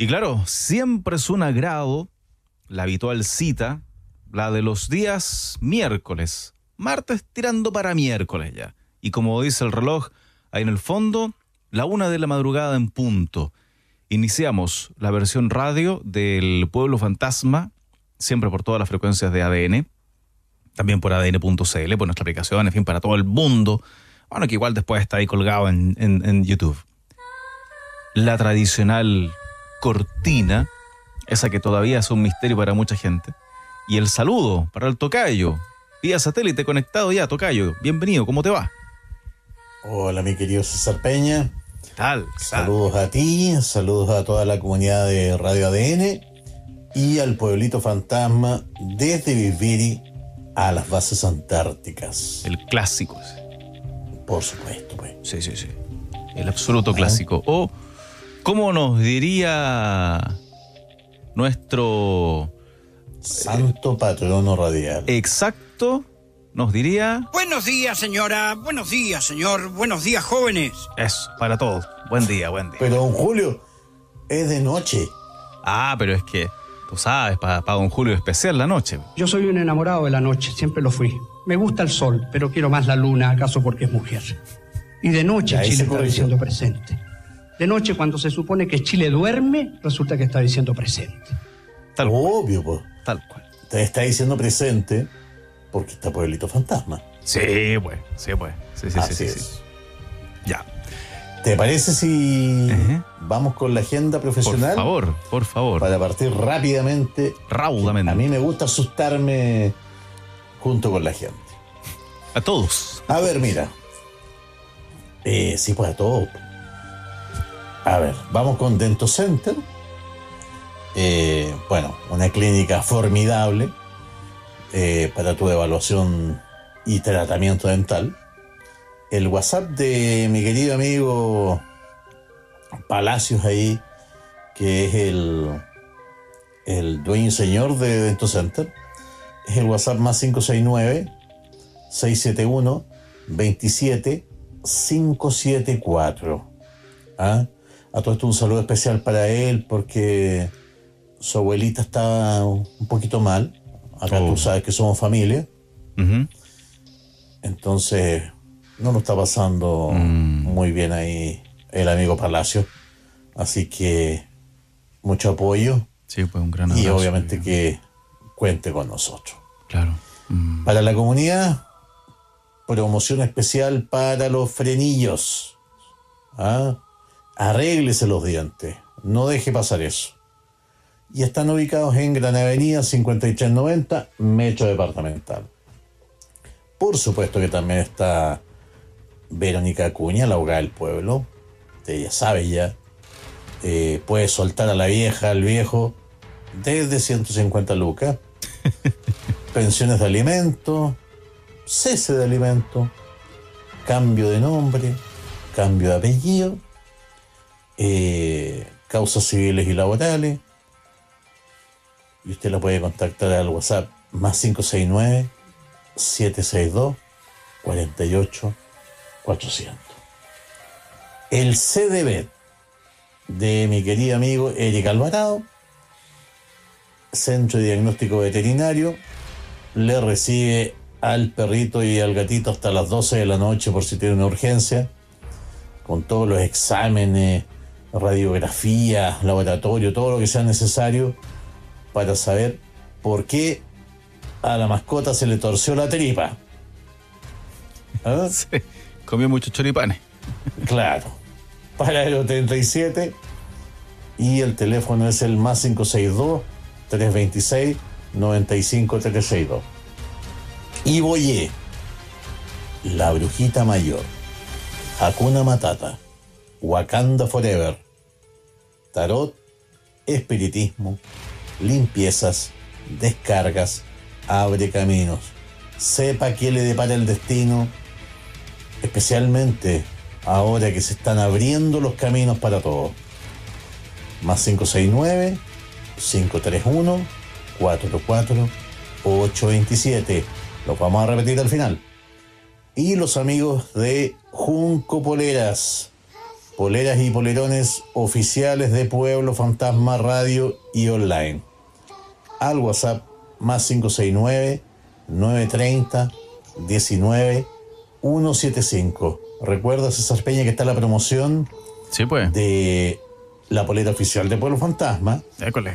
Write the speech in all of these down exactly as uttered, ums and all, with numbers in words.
Y claro, siempre es un agrado la habitual cita, la de los días miércoles, martes tirando para miércoles ya. Y como dice el reloj, ahí en el fondo, la una de la madrugada en punto. Iniciamos la versión radio del Pueblo Fantasma, siempre por todas las frecuencias de A D N, también por A D N punto C L, por nuestra aplicación, en fin, para todo el mundo. Bueno, que igual después está ahí colgado en, en, en YouTube. La tradicional cortina, esa que todavía es un misterio para mucha gente. Y el saludo para el tocayo, vía satélite conectado ya, tocayo. Bienvenido, ¿cómo te va? Hola, mi querido César Peña. ¿Qué tal? ¿Qué saludos tal? a ti, saludos a toda la comunidad de Radio A D N y al Pueblito Fantasma desde Viviri a las bases antárticas. El clásico ese. Por supuesto, pues. Sí, sí, sí. El absoluto clásico. O, ¿cómo nos diría nuestro santo patrono radial? Exacto, nos diría... Buenos días, señora. Buenos días, señor. Buenos días, jóvenes. Eso, para todos. Buen día, buen día. Pero, don Julio, es de noche. Ah, pero es que, tú sabes, para pa don Julio especial la noche. Yo soy un enamorado de la noche, siempre lo fui. Me gusta el sol, pero quiero más la luna, acaso porque es mujer. Y de noche Chile está diciendo presente. De noche, cuando se supone que Chile duerme, resulta que está diciendo presente. Tal Obvio, pues. Tal cual. Te está diciendo presente porque está Pueblito Fantasma. Sí, pues, sí, pues. Sí, sí, Así sí, es. sí, sí. Ya. ¿Te parece si uh-huh. vamos con la agenda profesional? Por favor, por favor. Para partir rápidamente. Raudamente. A mí me gusta asustarme junto con la gente. A todos. A ver, mira. Eh, sí, pues a todos. A ver, vamos con Dento Center. Eh, bueno, una clínica formidable eh, para tu evaluación y tratamiento dental. El WhatsApp de mi querido amigo Palacios ahí, que es el, el dueño y señor de Dento Center, es el WhatsApp más cinco seis nueve, seis siete uno, dos siete cinco siete cuatro. ¿Ah? A todo esto un saludo especial para él porque su abuelita está un poquito mal. Acá oh. tú sabes que somos familia. Uh-huh. Entonces no lo está pasando mm. muy bien ahí el amigo Palacio. Así que mucho apoyo. Sí, pues un gran abrazo. Y obviamente bien. Que cuente con nosotros. Claro. Mm. Para la comunidad, promoción especial para los frenillos. ¿Ah? Arréglese los dientes. No deje pasar eso. Y están ubicados en Gran Avenida cincuenta y tres noventa, Metro Departamental. Por supuesto que también está Verónica Acuña, la abogada del pueblo. Usted ya sabe ya. Eh, puede soltar a la vieja, al viejo, desde ciento cincuenta lucas. Pensiones de alimento, cese de alimento, cambio de nombre, cambio de apellido, eh, causas civiles y laborales. Y usted la puede contactar al WhatsApp más cinco seis nueve, siete seis dos, cuatro ocho cuatrocientos. El C D B de mi querido amigo Eric Alvarado, Centro de Diagnóstico Veterinario, le recibe al perrito y al gatito hasta las doce de la noche por si tiene una urgencia, con todos los exámenes, radiografías, laboratorio, todo lo que sea necesario para saber por qué a la mascota se le torció la tripa. ¿Ah? Sí, comió muchos choripanes. Claro. Para el treinta y siete y el teléfono es el más cinco seis dos, tres dos seis, nueve cinco tres seis dos. Y Boyé, la brujita mayor, Hakuna Matata, Wakanda Forever, tarot, espiritismo, limpiezas, descargas, abre caminos. Sepa qué le depara el destino, especialmente ahora que se están abriendo los caminos para todos. Más cinco seis nueve, cinco tres uno, cuatro cuatro ocho dos siete. Los vamos a repetir al final. Y los amigos de Junco Poleras, poleras y polerones oficiales de Pueblo Fantasma Radio y online. Al WhatsApp más cinco seis nueve, nueve tres cero, diecinueve, ciento setenta y cinco. ¿Recuerdas, César Peña, que está la promoción? Sí, pues. De la polera oficial de Pueblo Fantasma. École.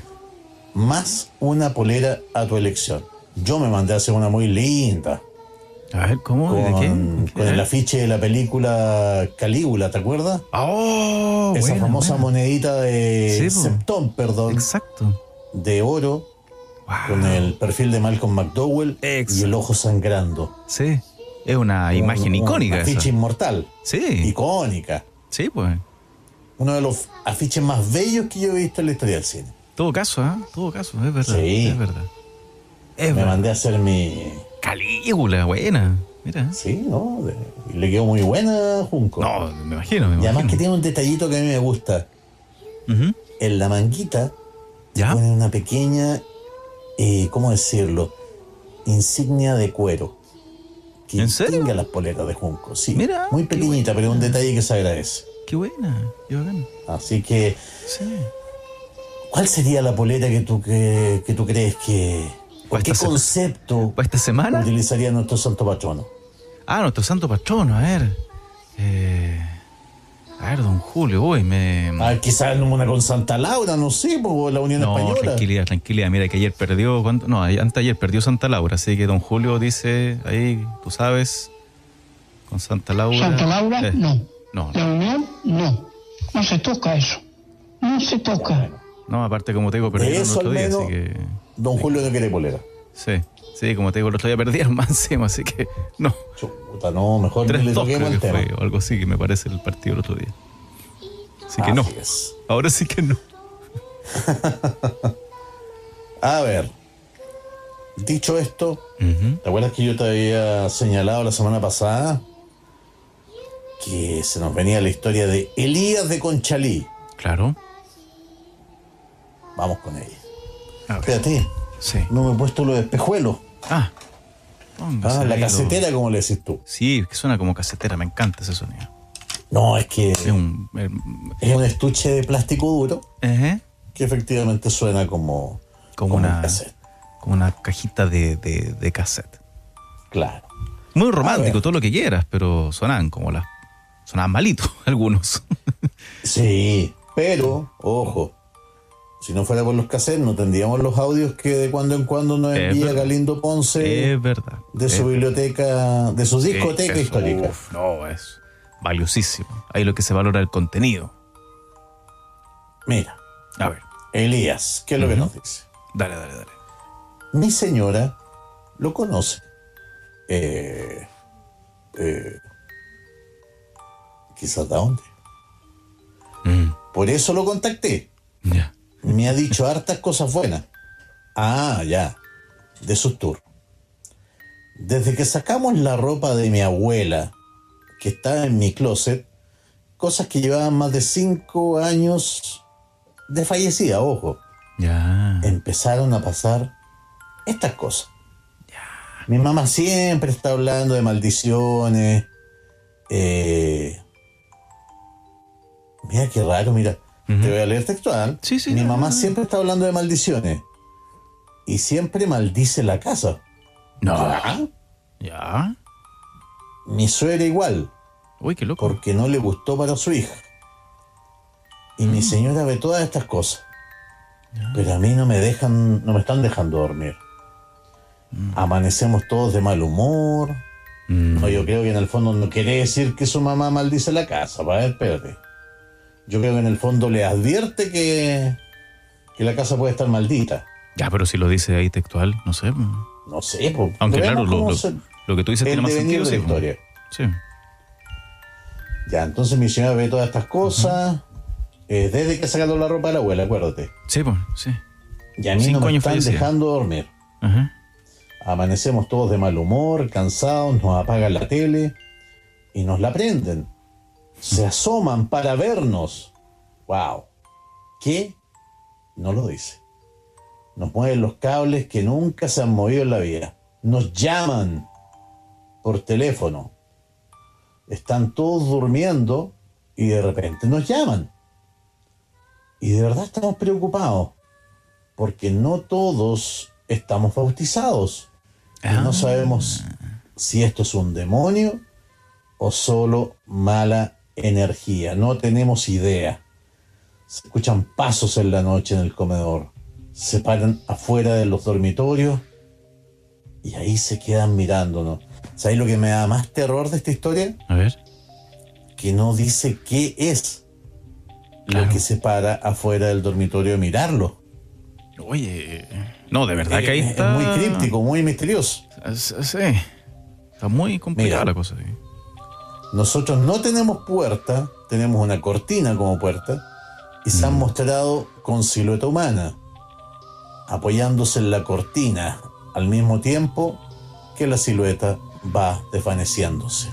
Más una polera a tu elección. Yo me mandé a hacer una muy linda. A ver, ¿cómo? Con, ¿De qué? con el afiche de la película Calígula, ¿te acuerdas? Oh, Esa buena, famosa buena. monedita de Sí, po. Septón, perdón, Exacto. de oro, Wow. con el perfil de Malcolm McDowell Exacto. y el ojo sangrando. Sí. Es una imagen Un- icónica Un afiche esa. inmortal. Sí. Icónica. Sí, pues. Uno de los afiches más bellos que yo he visto en la historia del cine. Todo caso, ¿eh? Todo caso, es verdad. Sí. Es verdad. Es Me verdad. mandé a hacer mi... Calígula, buena. Mira. Sí, ¿no? De- y le quedó muy buena a Junco. No, me imagino, me Y además imagino. que tiene un detallito que a mí me gusta. Ujú. En la manguita ¿Ya? pone una pequeña, eh, ¿cómo decirlo? Insignia de cuero. Que ¿En serio? distingue las poleras de Junco. Sí, Mira, muy qué pequeñita, pero un detalle que se agradece. Qué buena. Qué bacán. Así que, Sí. ¿cuál sería la polera que tú, que, que tú crees que... ¿O ¿Para qué esta se- concepto ¿Para esta semana? utilizaría nuestro santo patrono? Ah, nuestro santo patrono, a ver. Eh, a ver, don Julio, uy, me... Ah, quizás una con Santa Laura, no sé, por la Unión no, Española. tranquilidad, tranquilidad. Mira que ayer perdió... ¿cuánto? No, antes ayer perdió Santa Laura, así que don Julio dice ahí, tú sabes, con Santa Laura... Santa Laura, eh, no. No, La no, Unión, no. No se toca eso. No se toca. no, aparte como te digo, perdieron el eso otro al día, menos, así que... Don Julio no quiere polera. Sí, sí, como te digo, el otro día perdieron más encima, así que no. Chuta, no, mejor ni le tres dos toquemos creo el que tema. fue, o algo así que me parece el partido el otro día. Así que no, Así es. ahora sí que no. A ver, dicho esto, Ujú. ¿te acuerdas que yo te había señalado la semana pasada que se nos venía la historia de Elías de Conchalí? Claro. Vamos con ella. A ver. Espérate, Sí. no me he puesto los espejuelos. Ah. Póngase Ah, la ahí lo- casetera, como le decís tú. Sí, que suena como casetera, me encanta ese sonido. No, es que Es un... eh, es un estuche de plástico duro ejé, que efectivamente suena como, como, un una, cassette. como una cajita de, de, de cassette. Claro. Muy A romántico, ver. todo lo que quieras, pero sonaban como las... Sonaban malitos algunos. Sí, pero, ojo, si no fuera por los cassettes, no tendríamos los audios que de cuando en cuando nos Es envía verdad. Galindo Ponce Es verdad. de su Es- biblioteca, de su discoteca eso, histórica. uf, no, es valiosísimo. Ahí lo que se valora el contenido. Mira, A ver, Elías, ¿qué es lo que Ujú. nos dice? dale, dale, dale. Mi señora lo conoce. Eh, eh, quizás de dónde. Mm, Por eso lo contacté. ya. Me ha dicho hartas cosas buenas. Ah, ya. De sus tours. Desde que sacamos la ropa de mi abuela, que está en mi closet, cosas que llevaban más de cinco años de fallecida, ojo, Ya. empezaron a pasar estas cosas. Mi mamá siempre está hablando de maldiciones. Eh, mira qué raro, mira. Ujú. Te voy a leer textual. Sí, sí, Mi no, mamá no, no. siempre está hablando de maldiciones. Y siempre maldice la casa. No. ¿Ya? Ya. Mi suegra igual, Uy, qué loco. porque no le gustó para su hija. Y mi señora ve todas estas cosas. Pero a mí no me dejan, no me están dejando dormir. Amanecemos todos de mal humor. Mm, No, yo creo que en el fondo no quiere decir que su mamá maldice la casa. Va a ver, espérate. Yo creo que en el fondo le advierte que, que la casa puede estar maldita. Ya, pero si lo dice ahí textual, no sé. mm. No sé, pues. Aunque veamos claro, lo, cómo lo- se- lo que tú dices el tiene más devenir sentido. de la Sí, como- historia. sí. Ya, entonces mi señora ve todas estas cosas. eh, desde que sacado la ropa de la abuela, acuérdate. Sí, pues, sí. Y a mí Cinco no me años están fallecida. dejando dormir. Ajá. Amanecemos todos de mal humor, cansados, nos apagan la tele y nos la prenden. Se asoman para vernos. ¡Wow! ¿Qué? No lo dice. Nos mueven los cables que nunca se han movido en la vida. Nos llaman por teléfono. Están todos durmiendo Y de repente nos llaman. Y de verdad estamos preocupados, porque no todos estamos bautizados. Y no sabemos si esto es un demonio o solo mala energía. No tenemos idea. Se escuchan pasos en la noche en el comedor. Se paran afuera de los dormitorios y ahí se quedan mirándonos. ¿Sabes lo que me da más terror de esta historia? A ver. Que no dice qué es Claro. lo que se para afuera del dormitorio de mirarlo. Oye, no, de verdad que ahí Es- está. Es muy críptico, muy misterioso. Es- Sí, está muy complicada Mira. la cosa. Sí. Nosotros no tenemos puerta, tenemos una cortina como puerta, y se han Mm. mostrado con silueta humana, apoyándose en la cortina, al mismo tiempo que la silueta va desvaneciéndose.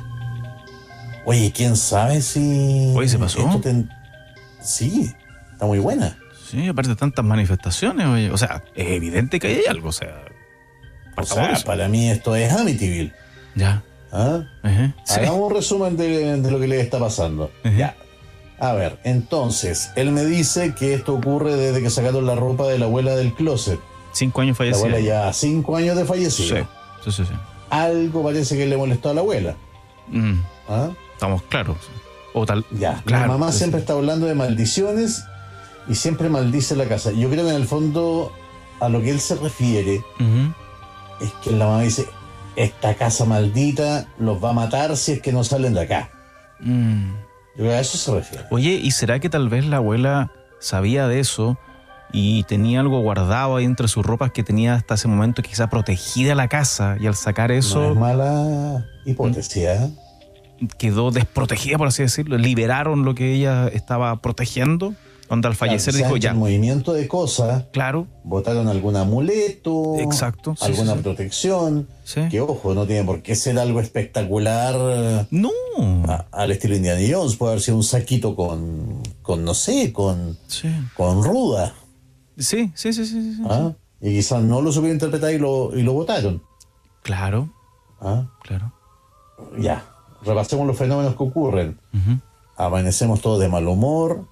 Oye, ¿quién sabe si... Oye, ¿se pasó? esto ten- Sí, está muy buena. Sí, aparte de tantas manifestaciones, oye. O sea, es evidente que hay algo, o sea. O por favor, sea, eso. para mí esto es Amityville. Ya. ¿Ah? Ajá. Sí. Hagamos un resumen de, de lo que le está pasando. Ujú. Ya. A ver, entonces, él me dice que esto ocurre desde que sacaron la ropa de la abuela del closet. Cinco años La fallecidos. abuela ya cinco años de Sí, fallecido. sí, sí. sí. Algo parece que le molestó a la abuela. Mm, ¿Ah? estamos claros. O tal. Ya. Claro, la mamá sí, siempre sí. está hablando de maldiciones y siempre maldice la casa. Yo creo que en el fondo a lo que él se refiere Ujú. es que la mamá dice, esta casa maldita los va a matar si es que no salen de acá. Mm. Yo creo que a eso se refiere. Oye, ¿y será que tal vez la abuela sabía de eso y tenía algo guardado ahí entre sus ropas que tenía hasta ese momento quizá protegida la casa y al sacar No eso es mala hipótesis, ¿eh? quedó desprotegida, por así decirlo? ¿Liberaron lo que ella estaba protegiendo? Cuando al fallecer Claro, dijo quizás ya, en movimiento de cosas, claro, botaron algún amuleto, Exacto, sí, alguna sí, sí. protección, sí. que ojo, no tiene por qué ser algo espectacular No. a- al estilo Indiana Jones, puede haber sido un saquito con, con no sé, con, Sí. con ruda, Sí, sí, sí, sí, sí, sí. ¿ah? Y quizás no lo supieron interpretar y lo, y lo botaron. Claro, ¿Ah? claro. Ya, repasemos los fenómenos que ocurren. Ujú. Amanecemos todos de mal humor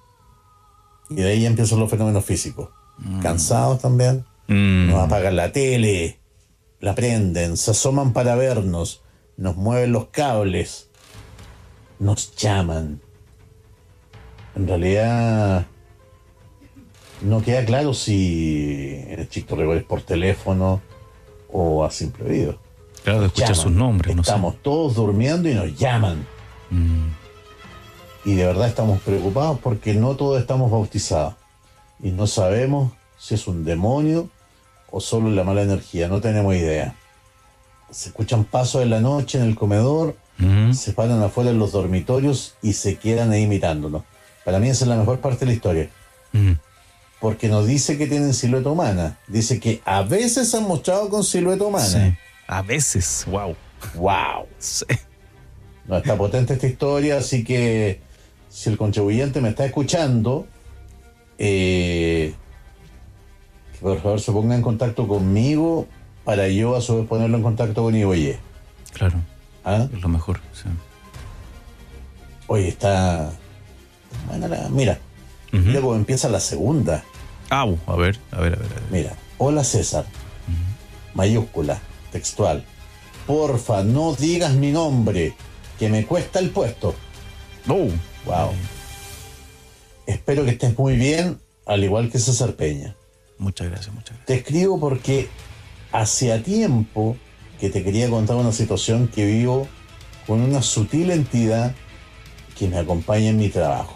y de ahí empiezan los fenómenos físicos. Cansados también. Mm. Nos apagan la tele, la prenden, se asoman para vernos, nos mueven los cables, nos llaman. En realidad no queda claro si el Chico Rigor es por teléfono o a simple oído. Claro, de escuchar Llaman. sus nombres, no Estamos todos durmiendo y nos llaman. sé. Mm. Y de verdad estamos preocupados porque no todos estamos bautizados. Y no sabemos si es un demonio o solo la mala energía. No tenemos idea. Se escuchan pasos en la noche en el comedor, Mm. se paran afuera en los dormitorios y se quedan ahí mirándonos. Para mí esa es la mejor parte de la historia. Mm. Porque nos dice que tienen silueta humana. Dice que a veces se han mostrado con silueta humana. Sí. A veces, wow. ¡Wow! Sí. No, está potente esta historia, así que si el contribuyente me está escuchando, eh, que por favor se ponga en contacto conmigo para yo a su vez ponerlo en contacto con Iboye. Claro, ¿Ah? es lo mejor. Sí. Oye, está... Bueno, la- mira, Ujú. mira cómo empieza la segunda. Au, a ver, a ver, a ver. a ver. Mira, hola César, mayúscula, textual. Porfa, no digas mi nombre, que me cuesta el puesto. Oh, Wow. Espero que estés muy bien, al igual que César Peña. muchas gracias, muchas gracias. Te escribo porque hacía tiempo que te quería contar una situación que vivo con una sutil entidad que me acompaña en mi trabajo.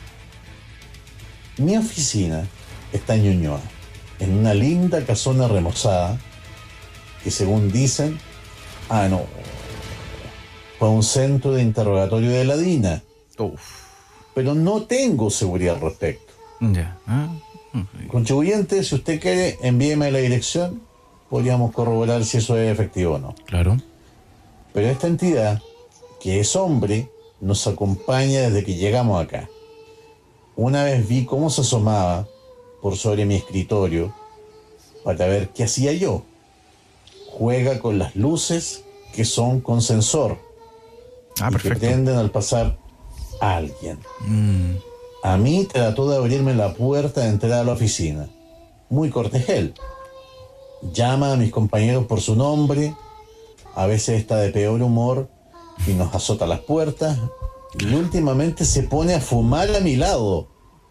Mi oficina está en Ñuñoa, en una linda casona remozada que según dicen, ah no, fue un centro de interrogatorio de la DINA, Uf, pero no tengo seguridad al respecto. ya. Ah, mm, Contribuyente, si usted quiere, envíeme la dirección, podríamos corroborar si eso es efectivo o no. claro. Pero esta entidad, que es hombre, nos acompaña desde que llegamos acá. Una vez vi cómo se asomaba por sobre mi escritorio para ver qué hacía yo. Juega con las luces que son con sensor Ah, y que perfecto. prenden al pasar alguien. Mm. A mí trató de abrirme la puerta de entrada a la oficina. Muy cortejel. Llama a mis compañeros por su nombre. A veces está de peor humor y nos azota las puertas. Y últimamente se pone a fumar a mi lado,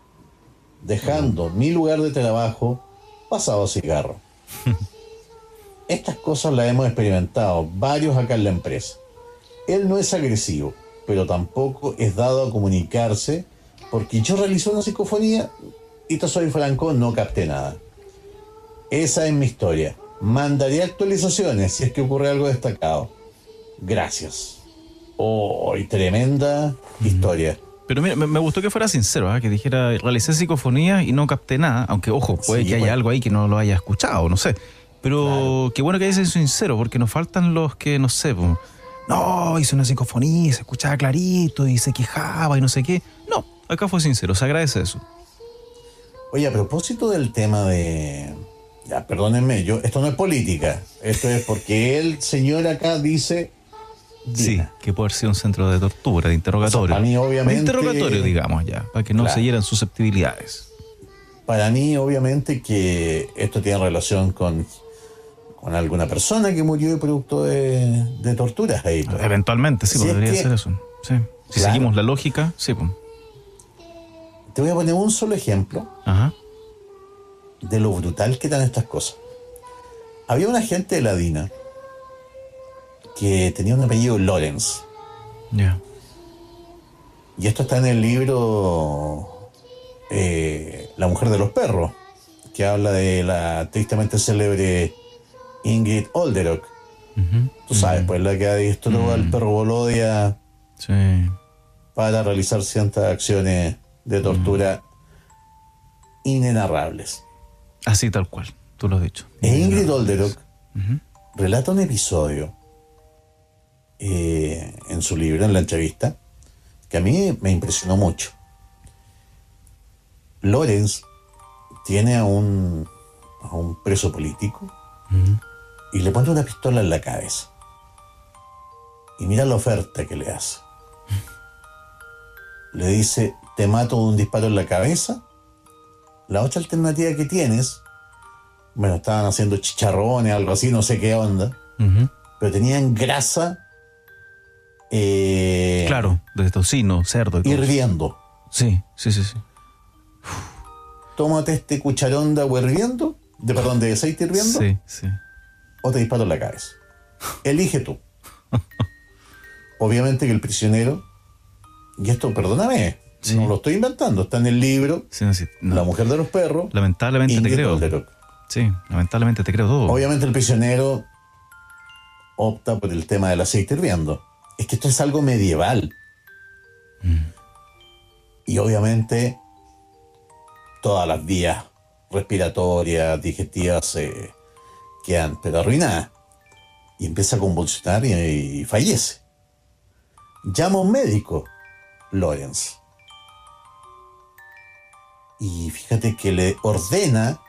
dejando mi lugar de trabajo pasado a cigarro. Estas cosas las hemos experimentado varios acá en la empresa. Él no es agresivo, pero tampoco es dado a comunicarse, porque yo realicé una psicofonía y te soy franco, no capté nada. Esa es mi historia. Mandaré actualizaciones si es que ocurre algo destacado. Gracias. Oh, y tremenda mm. historia. Pero mira, me, me gustó que fuera sincero, ¿eh? Que dijera, realicé psicofonía y no capté nada, aunque ojo, puede sí, que haya bueno. algo ahí que no lo haya escuchado, no sé. Pero claro. Qué bueno que haya sido sincero, porque nos faltan los que, no sé, pues, no, hice una psicofonía, se escuchaba clarito y se quejaba y no sé qué. No, acá fue sincero, se agradece eso. Oye, a propósito del tema de... Ya, perdónenme, yo, esto no es política, esto es porque el señor acá dice... Sí, que puede ser un centro de tortura, de interrogatorio. O sea, para mí, obviamente... De interrogatorio, digamos, ya, para que no claro. se hieran susceptibilidades. Para mí, obviamente, que esto tiene relación con, con alguna persona que murió de producto de, de torturas. Ahí, eventualmente, sí, si podría que, ser eso. Sí. Si claro. seguimos la lógica, sí. Pues. Te voy a poner un solo ejemplo Ajá. de lo brutal que eran estas cosas. Había un agente de la DINA que tenía un apellido Lawrence. Ya. Yeah. Y esto está en el libro eh, La mujer de los perros, que habla de la tristemente célebre Ingrid Olderock. Uh-huh. Tú sabes, uh-huh. pues la que adiestró uh-huh. al perro Volodia sí. para realizar ciertas acciones de tortura uh-huh. inenarrables. Así tal cual, tú lo has dicho. E Ingrid Olderock uh-huh. relata un episodio eh, en su libro, en la entrevista, que a mí me impresionó mucho. Lawrence tiene a un, a un preso político uh-huh. y le pone una pistola en la cabeza. Y mira la oferta que le hace. Le dice, te mato de un disparo en la cabeza. La otra alternativa que tienes, bueno, estaban haciendo chicharrones, algo así, no sé qué onda, uh-huh. pero tenían grasa eh, claro, de tocino, cerdo y todo hirviendo. Sí, sí, sí, sí. Tómate este cucharón de agua hirviendo, de perdón, de aceite hirviendo, sí, sí. o te disparo en la cabeza. Elige tú. Obviamente que el prisionero, y esto, perdóname, sí. no lo estoy inventando, está en el libro sí, no, sí, no. La mujer de los perros. Lamentablemente Ingrid te creo. Olderock. Sí, lamentablemente te creo todo. Obviamente el prisionero opta por el tema del aceite hirviendo. Es que esto es algo medieval. Mm. Y obviamente todas las vías respiratorias, digestivas eh, quedan pero arruinadas. Y empieza a convulsionar y, y fallece. Llama a un médico, Lawrence. Y fíjate que le ordena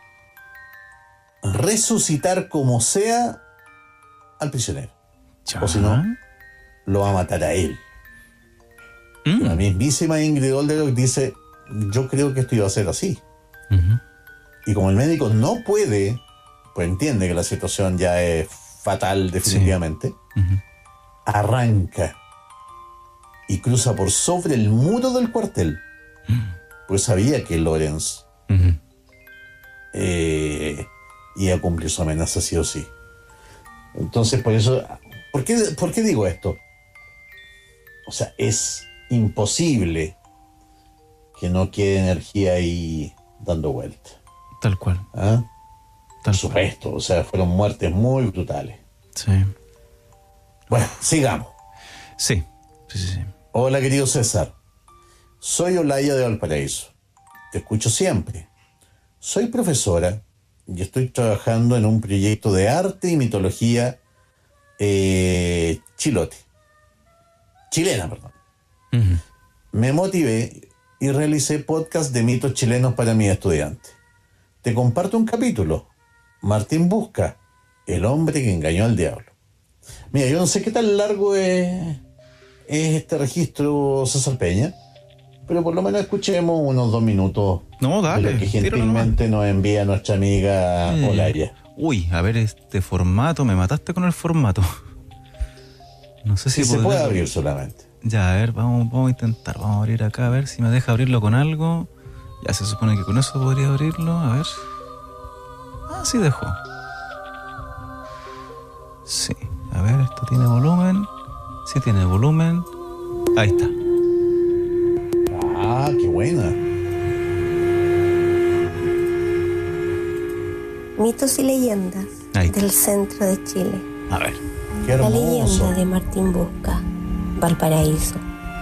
resucitar como sea al prisionero. ¿Ya? O si no, lo va a matar a él. Mm. La mismísima Ingrid Olderock dice, yo creo que esto iba a ser así. Uh-huh. Y como el médico no puede, pues entiende que la situación ya es fatal definitivamente, sí. uh-huh. arranca y cruza por sobre el muro del cuartel. Uh-huh. Pues sabía que Lawrence uh-huh. eh, iba a cumplir su amenaza sí o sí. Entonces, por eso, ¿por qué, ¿por qué digo esto? O sea, es imposible que no quede energía ahí dando vuelta. Tal cual. ¿Ah? Tal Por supuesto, cual. O sea, fueron muertes muy brutales. Sí. Bueno, sigamos. Sí, sí, sí. sí. Hola, querido César. Soy Olaya de Valparaíso. Te escucho siempre. Soy profesora y estoy trabajando en un proyecto de arte y mitología eh, chilote. Chilena, perdón. Uh-huh. Me motivé y realicé podcast de mitos chilenos para mis estudiantes. Te comparto un capítulo. Martín Busca, el hombre que engañó al diablo. Mira, yo no sé qué tan largo es, es este registro, César Peña, pero por lo menos escuchemos unos dos minutos. No, dale. De lo que gentilmente nos envía nuestra amiga eh. Olaria. Uy, a ver este formato, me mataste con el formato. No sé si sí, se puede abrir solamente. Ya, a ver, vamos, vamos a intentar, vamos a abrir acá, a ver si me deja abrirlo con algo. Ya se supone que con eso podría abrirlo, a ver. Ah, sí dejó. Sí, a ver, esto tiene volumen. Sí tiene volumen. Ahí está. Ah, qué buena. Mitos y leyendas del centro de Chile. A ver. Qué hermoso. La leyenda de Martín Busca, Valparaíso.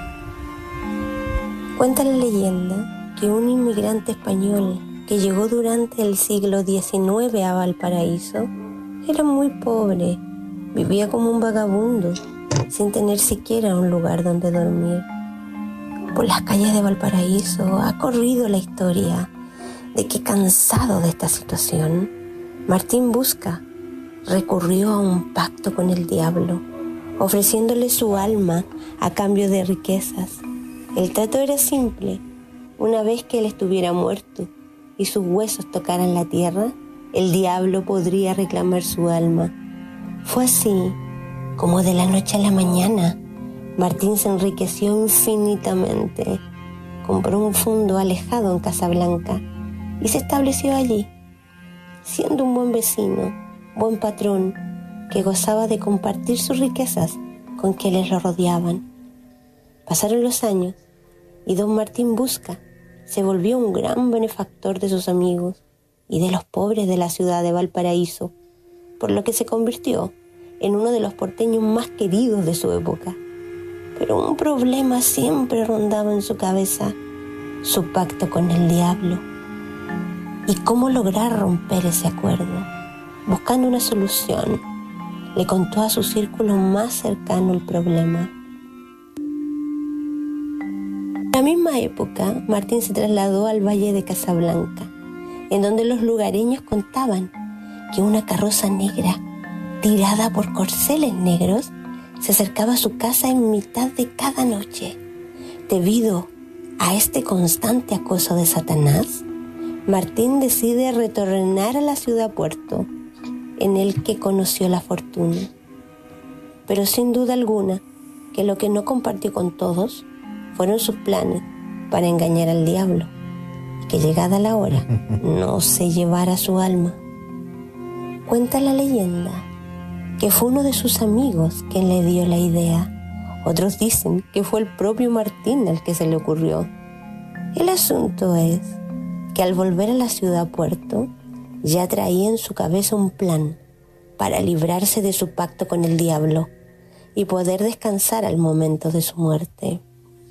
Cuenta la leyenda que un inmigrante español que llegó durante el siglo diecinueve a Valparaíso era muy pobre, vivía como un vagabundo, sin tener siquiera un lugar donde dormir. Por las calles de Valparaíso ha corrido la historia de que, cansado de esta situación, Martín Busca recurrió a un pacto con el diablo, ofreciéndole su alma a cambio de riquezas. El trato era simple: una vez que él estuviera muerto y sus huesos tocaran la tierra, el diablo podría reclamar su alma. Fue así como de la noche a la mañana Martín se enriqueció infinitamente. Compró un fondo alejado en Casablanca y se estableció allí, siendo un buen vecino, buen patrón, que gozaba de compartir sus riquezas con quienes lo rodeaban. Pasaron los años y don Martín Busca se volvió un gran benefactor de sus amigos y de los pobres de la ciudad de Valparaíso, por lo que se convirtió en uno de los porteños más queridos de su época. Pero un problema siempre rondaba en su cabeza: su pacto con el diablo. ¿Y cómo lograr romper ese acuerdo? Buscando una solución, le contó a su círculo más cercano el problema. En la misma época, Martín se trasladó al valle de Casablanca, en donde los lugareños contaban que una carroza negra, tirada por corceles negros, se acercaba a su casa en mitad de cada noche. Debido a este constante acoso de Satanás, Martín decide retornar a la ciudad puerto, en el que conoció la fortuna. Pero sin duda alguna, que lo que no compartió con todos fueron sus planes para engañar al diablo, y que llegada la hora no se llevara su alma. Cuenta la leyenda que fue uno de sus amigos quien le dio la idea. Otros dicen que fue el propio Martín al que se le ocurrió. El asunto es que al volver a la ciudad puerto, ya traía en su cabeza un plan para librarse de su pacto con el diablo y poder descansar al momento de su muerte.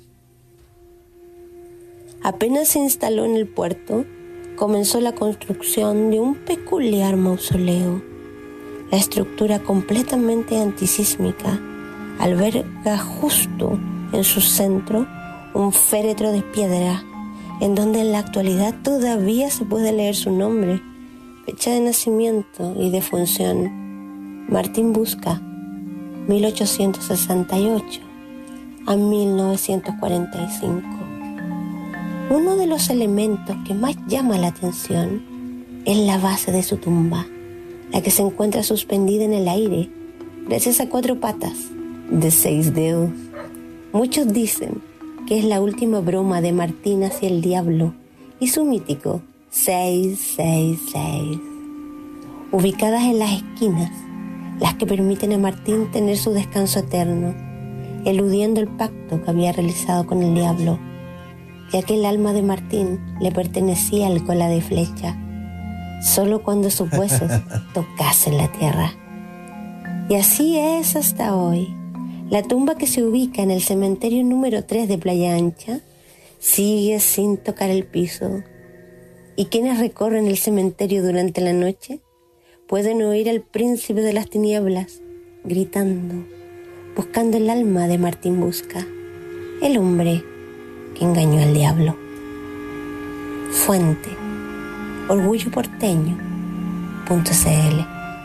Apenas se instaló en el puerto, comenzó la construcción de un peculiar mausoleo. La estructura, completamente antisísmica, alberga justo en su centro un féretro de piedra, en donde en la actualidad todavía se puede leer su nombre, fecha de nacimiento y defunción: Martín Busca, mil ochocientos sesenta y ocho a mil novecientos cuarenta y cinco. Uno de los elementos que más llama la atención es la base de su tumba, la que se encuentra suspendida en el aire gracias a cuatro patas de seis dedos. Muchos dicen que es la última broma de Martín hacia el diablo y su mítico seis seis seis, ubicadas en las esquinas, las que permiten a Martín tener su descanso eterno, eludiendo el pacto que había realizado con el diablo, ya que el alma de Martín le pertenecía al cola de flecha, solo cuando sus huesos tocasen la tierra. Y así es hasta hoy. La tumba, que se ubica en el cementerio número tres de Playa Ancha, sigue sin tocar el piso. Y quienes recorren el cementerio durante la noche pueden oír al príncipe de las tinieblas gritando, buscando el alma de Martín Busca, el hombre que engañó al diablo. Fuente: orgullo porteño punto c l.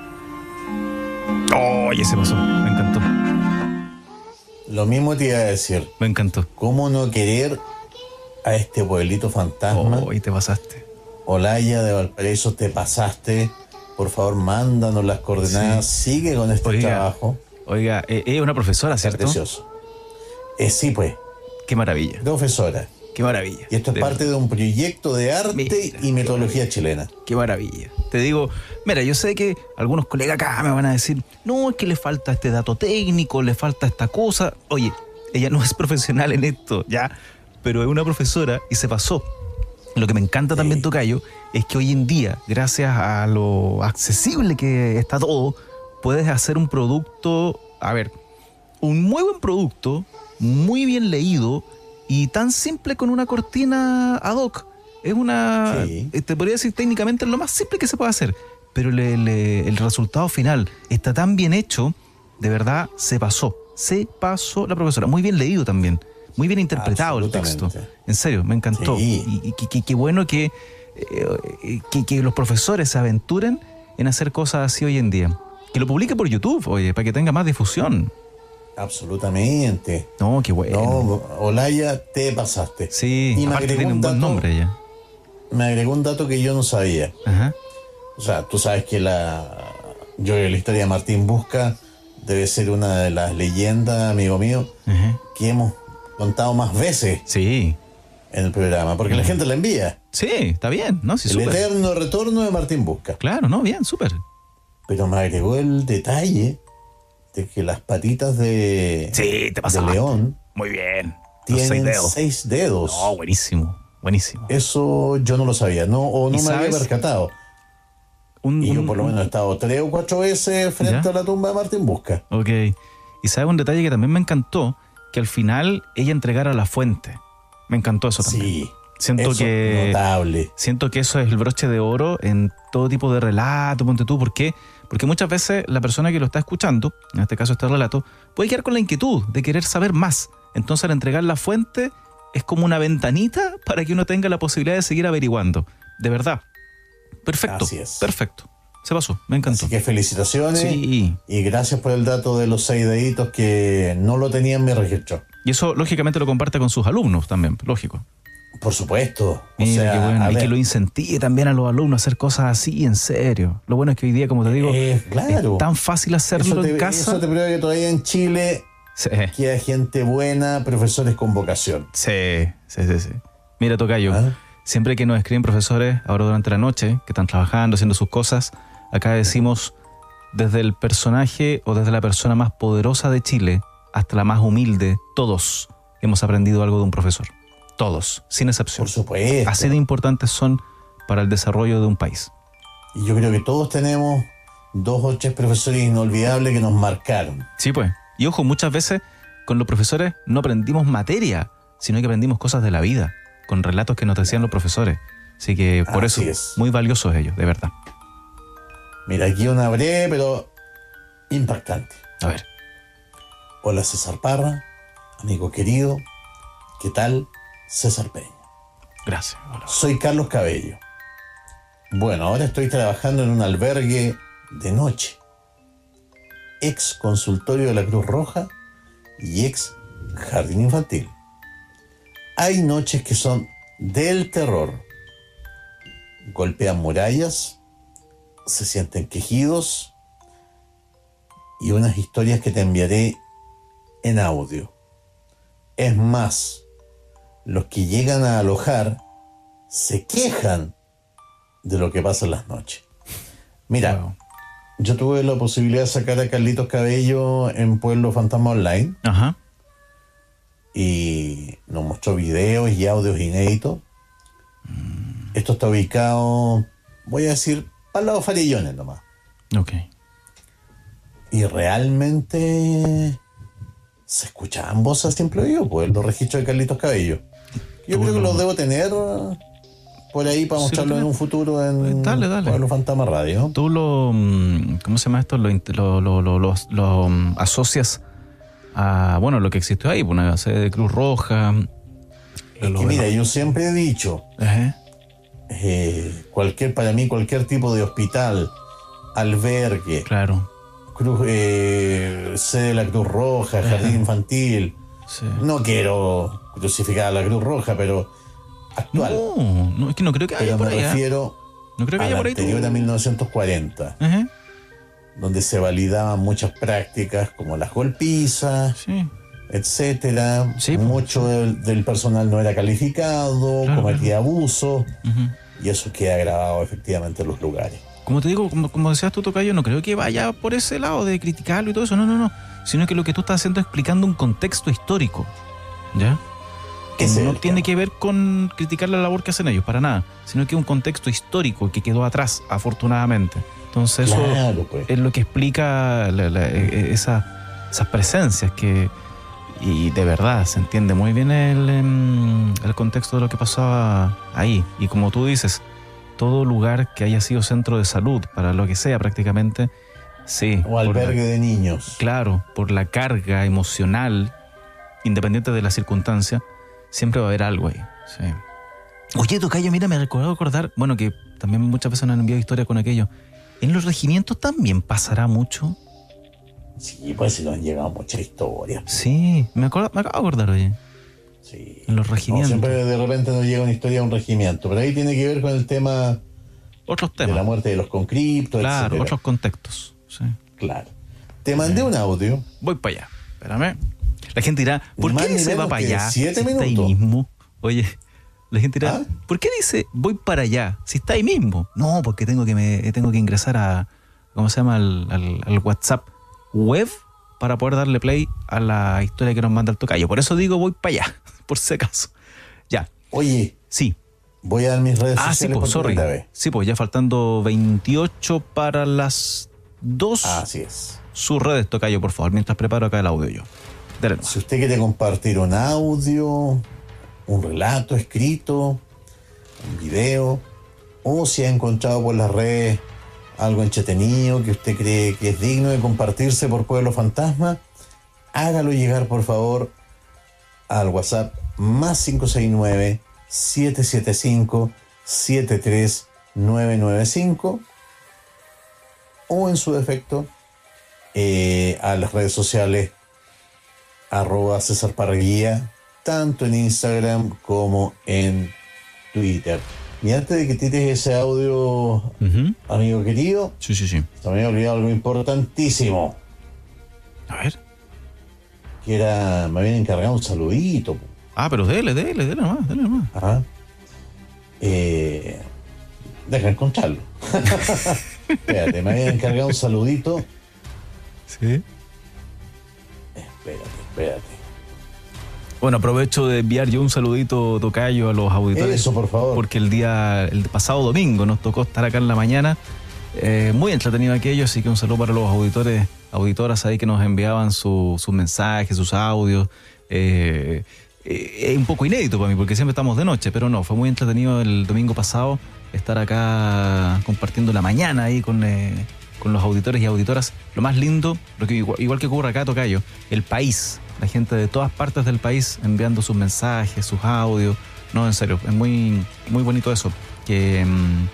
¡Oh, ya se pasó! Me encantó. Lo mismo te iba a decir. Me encantó. ¿Cómo no querer a este pueblito fantasma. Oh, y te pasaste. Olaya de Valparaíso, te pasaste. Por favor, mándanos las coordenadas. Sí. Sigue con este Oiga, trabajo. Oiga, es eh, una profesora, ¿cierto? Precioso. Eh, sí, pues. Qué maravilla. Profesora. Qué maravilla. Y esto es de parte de un proyecto de arte Mira, y metodología chilena. Qué maravilla. Te digo, mira, yo sé que algunos colegas acá me van a decir, no, es que le falta este dato técnico, le falta esta cosa. Oye, ella no es profesional en esto, ya, pero es una profesora y se pasó. Lo que me encanta también, Sí. Tocayo, es que hoy en día, gracias a lo accesible que está todo, puedes hacer un producto, a ver, un muy buen producto, muy bien leído y tan simple con una cortina ad hoc. Es una, Sí. te podría decir técnicamente es lo más simple que se puede hacer, pero le- le- el resultado final está tan bien hecho, de verdad se pasó, se pasó la profesora, muy bien leído también, muy bien interpretado el texto, Absolutamente. en serio, me encantó. Sí. Y, y- y qué- qué bueno que, eh, que, que los profesores se aventuren en hacer cosas así hoy en día. Que lo publique por YouTube, oye, para que tenga más difusión. Absolutamente. No, qué bueno. No, Olaya, te pasaste. Sí, Y me aparte agregó tiene un un buen dato- nombre ella. Me agregó un dato que yo no sabía. Ajá. O sea, tú sabes que la yo la historia de Martín Busca debe ser una de las leyendas, amigo mío, Ajá. que hemos contado más veces Sí, en el programa, porque la gente la envía. sí, está bien, ¿no? Sí, el súper. eterno retorno de Martín Busca. Claro, no, bien, súper. Pero me agregó el detalle de que las patitas de, Sí, te de pasaste. león Muy bien. Los tienen seis dedos. seis dedos. No, buenísimo, buenísimo. Eso yo no lo sabía, no, o no ¿Y me había sabes? percatado. Un, Y yo un- por lo menos he estado tres o cuatro veces frente ¿Ya? a la tumba de Martín Busca. Ok. Y sabes un detalle que también me encantó, que al final ella entregara la fuente. Me encantó eso también. Sí, Siento eso que notable. siento que eso es el broche de oro en todo tipo de relato, ponte tú. ¿Por qué? Porque muchas veces la persona que lo está escuchando, en este caso este relato, puede quedar con la inquietud de querer saber más. Entonces al entregar la fuente es como una ventanita para que uno tenga la posibilidad de seguir averiguando. De verdad. Perfecto. Así es. Perfecto. Se pasó. Me encantó. Así que felicitaciones Sí. y gracias por el dato de los seis deditos que no lo tenía en mi registro. Y eso lógicamente lo comparte con sus alumnos también, lógico. Por supuesto. O Mira, sea, qué bueno. a Y que ver, lo incentive también a los alumnos a hacer cosas así, en serio. Lo bueno es que hoy día, como te digo, eh, claro. es tan fácil hacerlo eso te, en casa. Eso te prueba que todavía en Chile Sí, queda gente buena, profesores con vocación. sí, sí, sí, sí. Mira, Tocayo, ¿Ah? siempre que nos escriben profesores, ahora durante la noche, que están trabajando, haciendo sus cosas, acá decimos, desde el personaje o desde la persona más poderosa de Chile hasta la más humilde, todos hemos aprendido algo de un profesor. Todos, sin excepción. Por supuesto. Así de importantes son para el desarrollo de un país. Y yo creo que todos tenemos dos o tres profesores inolvidables que nos marcaron. Sí, pues. Y ojo, muchas veces con los profesores no aprendimos materia, sino que aprendimos cosas de la vida, con relatos que nos decían los profesores. Así que por Así eso, es. muy valiosos ellos, de verdad. Mira, aquí una breve, pero impactante. A ver. Hola César Parra, amigo querido. ¿Qué tal? César Peña. Gracias. Hola. Soy Carlos Cabello. Bueno, ahora estoy trabajando en un albergue de noche. Ex consultorio de la Cruz Roja y ex jardín infantil. Hay noches que son del terror. Golpean murallas, se sienten quejidos y unas historias que te enviaré en audio. Es más, los que llegan a alojar se quejan de lo que pasa en las noches. Mira, Wow. yo tuve la posibilidad de sacar a Carlitos Cabello en Pueblo Fantasma Online Ajá. y nos mostró videos y audios inéditos. Esto está ubicado, voy a decir, al lado de Farillones nomás. Ok. Y realmente se escuchaban voces a simple oído, pues los registros de Carlitos Cabello. Yo Tú creo que lo- los debo tener uh, por ahí para Sí, mostrarlo lo en tenés. un futuro en Dale, dale. Pueblo Fantasma Radio. Tú lo... mm, ¿Cómo se llama esto? Lo, int- lo, lo, lo, lo- lo, mm, asocias a, bueno, lo que existió ahí, una sede de Cruz Roja. Es lo que de mira, los- yo siempre he dicho, Ajá. eh, cualquier, para mí cualquier tipo de hospital, albergue, Claro. cruz, eh, sede de la Cruz Roja, jardín infantil, Sí. no quiero crucificar a la Cruz Roja, pero actual. No, no, es que no creo que haya Pero por me ahí. ¿eh? refiero No creo que haya al por ahí. anterior a mil novecientos cuarenta, Ajá, donde se validaban muchas prácticas como las golpizas, sí. etcétera. Sí, pues, Mucho del, del personal no era calificado, Claro, cometía abusos, Ujú. y eso queda grabado efectivamente en los lugares. Como te digo, como, como decías tú, Tocayo, no creo que vaya por ese lado de criticarlo y todo eso, no, no, no. Sino que lo que tú estás haciendo es explicando un contexto histórico, ¿ya? Que Ese es no el tiene tema. que ver con criticar la labor que hacen ellos, para nada. Sino que es un contexto histórico que quedó atrás, afortunadamente. Entonces eso Claro, pues. es lo que explica la- la- esa- esas presencias que... Y de verdad se entiende muy bien el, em, el contexto de lo que pasaba ahí. Y como tú dices, todo lugar que haya sido centro de salud, para lo que sea prácticamente, sí. O por la- albergue de niños. Claro, por la carga emocional, independiente de la circunstancia, siempre va a haber algo ahí. Sí. Oye, Tocayo, mira, me recordó acordar, bueno, que también muchas veces nos han enviado historia con aquello. ¿En los regimientos también pasará mucho? Sí, pues si nos han llegado muchas historias. Sí, me, acuerdo, me acabo de acordar, oye. Sí. En los No, regimientos. siempre de repente nos llega una historia de un regimiento, pero ahí tiene que ver con el tema Otros de la temas. muerte de los conscriptos, Claro, etcétera. otros contextos. Sí. Claro. Te mandé un audio. Voy para allá. Espérame. La gente dirá, ¿por Ni qué más ni dice va menos para que allá? siete si está ahí minutos. mismo. Oye, la gente dirá, ¿Ah? ¿por qué dice voy para allá? Si está ahí mismo. No, porque tengo que me tengo que ingresar a, ¿cómo se llama? Al, al- al WhatsApp web para poder darle play a la historia que nos manda el Tocayo. Por eso digo voy para allá, por si acaso. Ya, Oye, sí. voy a dar mis redes Ah, sí, sociales pues, por sorry. primera vez. Sí, pues ya faltando veintiocho para las dos. Así es. Sus redes, Tocayo, por favor, mientras preparo acá el audio yo. Dale nomás. Si usted quiere compartir un audio, un relato escrito, un video, o si ha encontrado por las redes algo entretenido que usted cree que es digno de compartirse por Pueblo Fantasma, hágalo llegar por favor al WhatsApp más cinco seis nueve, siete siete cinco, siete tres nueve nueve cinco o en su defecto eh, a las redes sociales arroba César Parraguía, tanto en Instagram como en Twitter. Y antes de que tires ese audio, Ujú. amigo querido, Sí, sí, sí. se me había olvidado algo importantísimo, A ver. que era, me habían encargado un saludito. po. Ah, pero dele, dele, dele nomás, dele nomás. Ajá. Eh, deja encontrarlo. Espérate, me habían encargado un saludito. Sí. Espérate, espérate. Bueno, aprovecho de enviar yo un saludito, Tocayo, a los auditores. Eso, por favor. Porque el día, el pasado domingo nos tocó estar acá en la mañana. Eh, muy entretenido aquello, así que un saludo para los auditores, auditoras ahí que nos enviaban su- sus mensajes, sus audios. Eh, eh, es un poco inédito para mí, porque siempre estamos de noche, pero no, fue muy entretenido el domingo pasado estar acá compartiendo la mañana ahí con, eh, con los auditores y auditoras. Lo más lindo, lo que igual, igual que ocurre acá, Tocayo, el país, la gente de todas partes del país enviando sus mensajes, sus audios. No, en serio, es muy, muy bonito eso, que, mm,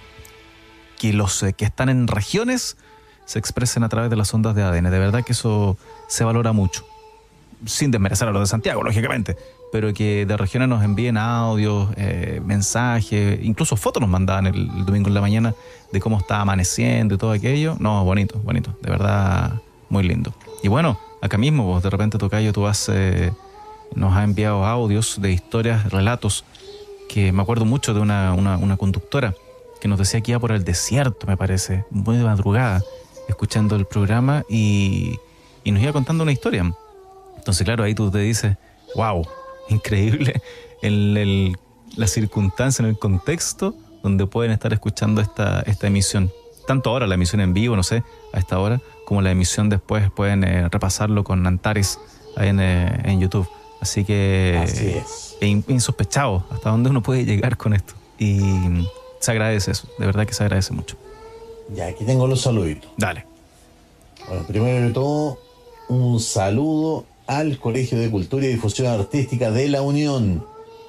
que los eh, que están en regiones se expresen a través de las ondas de A D N. De verdad que eso se valora mucho. Sin desmerecer a los de Santiago, lógicamente, pero que de regiones nos envíen audios, eh, mensajes, incluso fotos nos mandaban el, el domingo en la mañana de cómo está amaneciendo y todo aquello. No, bonito, bonito, de verdad, muy lindo. Y bueno, acá mismo, vos de repente, Tocayo, tú has, eh, nos has enviado audios de historias, relatos, que me acuerdo mucho de una, una, una conductora que nos decía que iba por el desierto, me parece, muy de madrugada, escuchando el programa y, y nos iba contando una historia. Entonces, claro, ahí tú te dices, wow, increíble el, el, la circunstancia, en el contexto donde pueden estar escuchando esta, esta emisión. Tanto ahora la emisión en vivo, no sé, a esta hora, como la emisión después pueden eh, repasarlo con Antares ahí en, eh, en YouTube. Así que Así es. es in- insospechado hasta dónde uno puede llegar con esto. Y se agradece eso, de verdad que se agradece mucho. Ya, aquí tengo los saluditos. Dale. Bueno, primero de todo, un saludo al Colegio de Cultura y Difusión Artística de La Unión.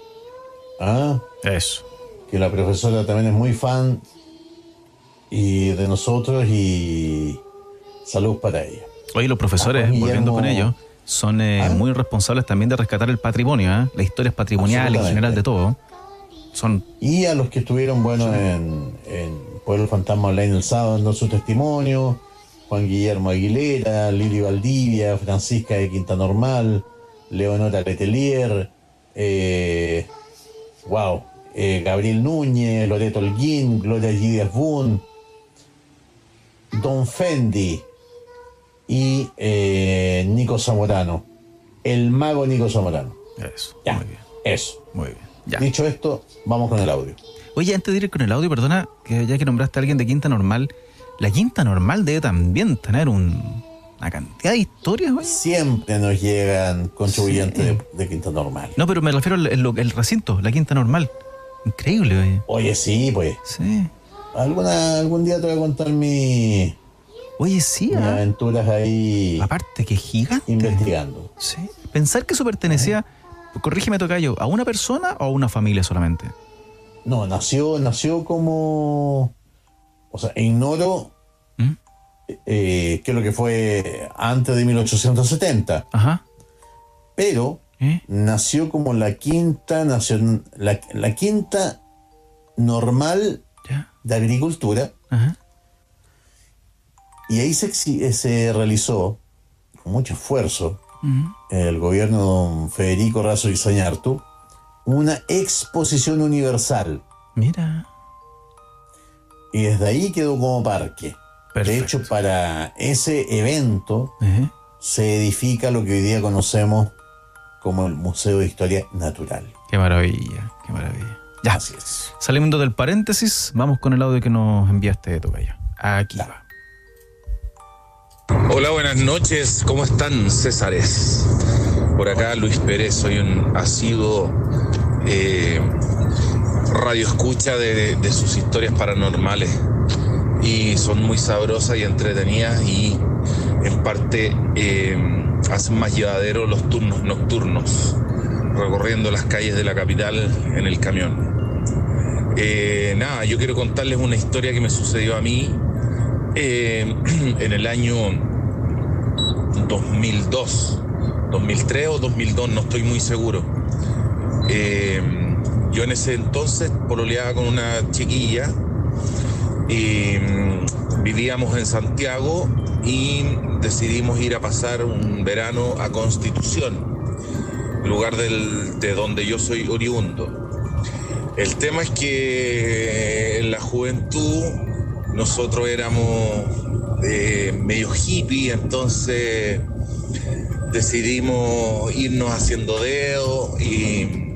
¿Ah? Eso. Que la profesora también es muy fan y de nosotros y salud para ella. Oye, los profesores, Ah, Juan volviendo con Guillermo. ellos, son eh, ¿Ah? muy responsables también de rescatar el patrimonio, ¿eh? Las historias patrimoniales en Absolutamente. general de todo. son... Y a los que estuvieron, bueno, en, en Pueblo Fantasma Online el sábado dando su testimonio, Juan Guillermo Aguilera, Lili Valdivia, Francisca de Quinta Normal, Leonora Letelier, eh, wow, eh, Gabriel Núñez, Loreto Holguín, Gloria Gideas Boone, Don Fendi y eh, Nico Zamorano, el mago Nico Zamorano. Eso, ya, muy bien. Eso. Muy bien. Ya. Dicho esto, vamos con el audio. Oye, antes de ir con el audio, perdona, que ya que nombraste a alguien de Quinta Normal, la Quinta Normal debe también tener un, una cantidad de historias, güey. Siempre nos llegan contribuyentes sí. de, de Quinta Normal. No, pero me refiero al el, el recinto, la Quinta Normal. Increíble, güey. Oye, sí, pues. Sí. Alguna, algún día te voy a contar mi... Oye, sí, mis ¿eh? aventuras ahí... Aparte, que gigante. Investigando. Sí. Pensar que eso pertenecía, ¿eh? Corrígeme, tocayo, ¿a una persona o a una familia solamente? No, nació, nació como... O sea, ignoro ¿Mm? eh, qué es lo que fue antes de mil ochocientos setenta. Ajá. Pero ¿Eh? nació como la quinta nación, la, la quinta normal ¿Ya? de agricultura. Ajá. Y ahí se, se realizó, con mucho esfuerzo, uh-huh. el gobierno de don Federico Razo y Sañartu, una exposición universal. Mira. Y desde ahí quedó como parque. Perfecto. De hecho, para ese evento uh-huh. se edifica lo que hoy día conocemos como el Museo de Historia Natural. Qué maravilla, qué maravilla. Ya. Así es. Saliendo del paréntesis, vamos con el audio que nos enviaste, tocayo. Aquí ya. va. Hola, buenas noches. ¿Cómo están, Césares? Por acá, Luis Pérez. Soy un asiduo eh, radioescucha de, de sus historias paranormales. Y son muy sabrosas y entretenidas y, en parte, eh, hacen más llevadero los turnos nocturnos, recorriendo las calles de la capital en el camión. Eh, nada, yo quiero contarles una historia que me sucedió a mí Eh, en el año dos mil dos, dos mil tres o dos mil dos, no estoy muy seguro. Eh, yo en ese entonces pololeaba con una chiquilla y mm, vivíamos en Santiago y decidimos ir a pasar un verano a Constitución, lugar del, de donde yo soy oriundo. El tema es que en la juventud nosotros éramos eh, medio hippie, entonces decidimos irnos haciendo dedo y,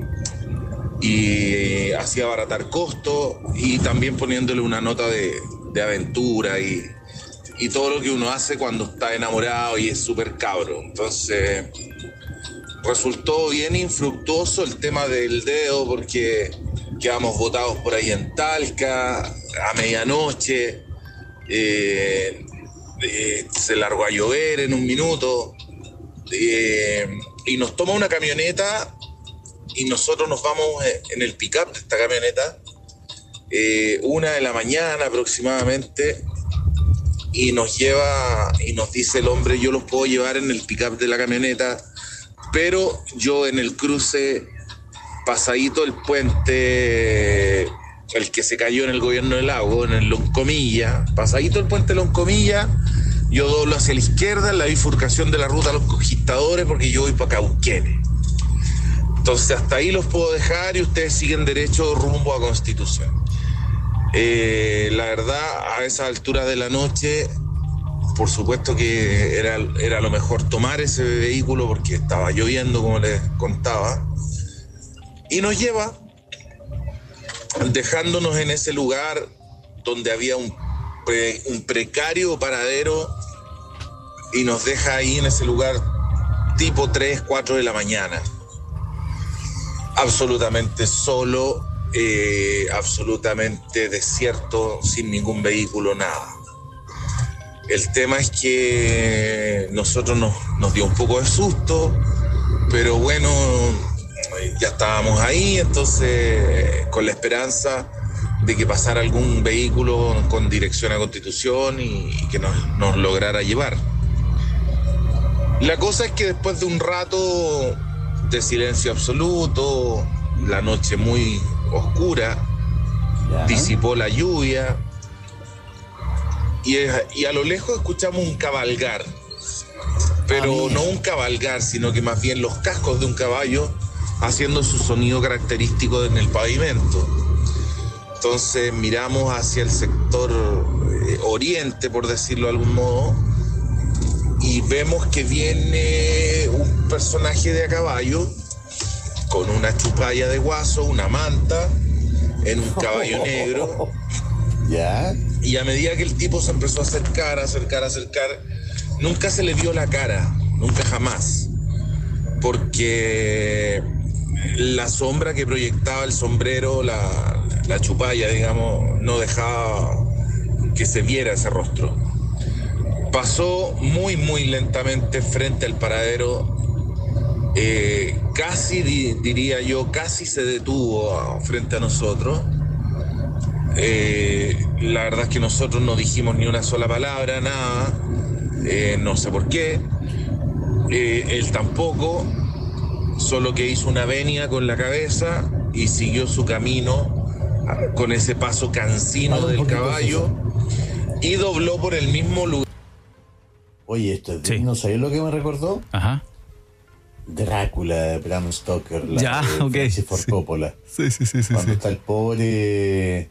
y así abaratar costos y también poniéndole una nota de, de aventura y, y todo lo que uno hace cuando está enamorado y es súper cabro. Entonces resultó bien infructuoso el tema del dedo porque quedamos botados por ahí en Talca a medianoche, eh, eh, se largó a llover en un minuto eh, y nos toma una camioneta y nosotros nos vamos en el pick-up de esta camioneta eh, una de la mañana aproximadamente y nos lleva y nos dice el hombre: yo los puedo llevar en el pick-up de la camioneta, pero yo en el cruce pasadito el puente, el que se cayó en el gobierno del Lago, en el Loncomilla, pasadito el puente Loncomilla, yo doblo hacia la izquierda en la bifurcación de la ruta a los Conquistadores porque yo voy para Cauquenes. Entonces hasta ahí los puedo dejar y ustedes siguen derecho rumbo a Constitución. Eh, la verdad, a esa altura de la noche, por supuesto que era, era lo mejor tomar ese vehículo porque estaba lloviendo, como les contaba. Y nos lleva, dejándonos en ese lugar donde había un, pre, un precario paradero y nos deja ahí en ese lugar tipo tres, cuatro de la mañana. Absolutamente solo, eh, absolutamente desierto, sin ningún vehículo, nada. El tema es que nosotros nos, nos dio un poco de susto, pero bueno, ya estábamos ahí, entonces con la esperanza de que pasara algún vehículo con dirección a Constitución y, y que nos, nos lograra llevar. La cosa es que después de un rato de silencio absoluto, la noche muy oscura, Ya. disipó la lluvia y, y a lo lejos escuchamos un cabalgar, pero Ah, no un cabalgar, sino que más bien los cascos de un caballo haciendo su sonido característico en el pavimento. Entonces miramos hacia el sector eh, oriente, por decirlo de algún modo, y vemos que viene un personaje de a caballo con una chupalla de guaso, una manta, en un caballo negro. Ya. Y a medida que el tipo se empezó a acercar, a acercar, a acercar, nunca se le vio la cara, nunca jamás. Porque la sombra que proyectaba el sombrero, la, la chupalla, digamos, no dejaba que se viera ese rostro. Pasó muy, muy lentamente frente al paradero. Eh, casi, di, diría yo, casi se detuvo a, frente a nosotros. Eh, la verdad es que nosotros no dijimos ni una sola palabra, nada. Eh, no sé por qué. Eh, él tampoco, solo que hizo una venia con la cabeza y siguió su camino con ese paso cansino Vale, un del poquito, caballo y dobló por el mismo lugar. Oye, esto es Sí. digno, ¿sabes lo que me recordó? Ajá. Drácula de Bram Stoker, la Ya, de ok. Francis Ford Sí. Coppola. Sí, sí, sí, sí. Cuando sí. está el pobre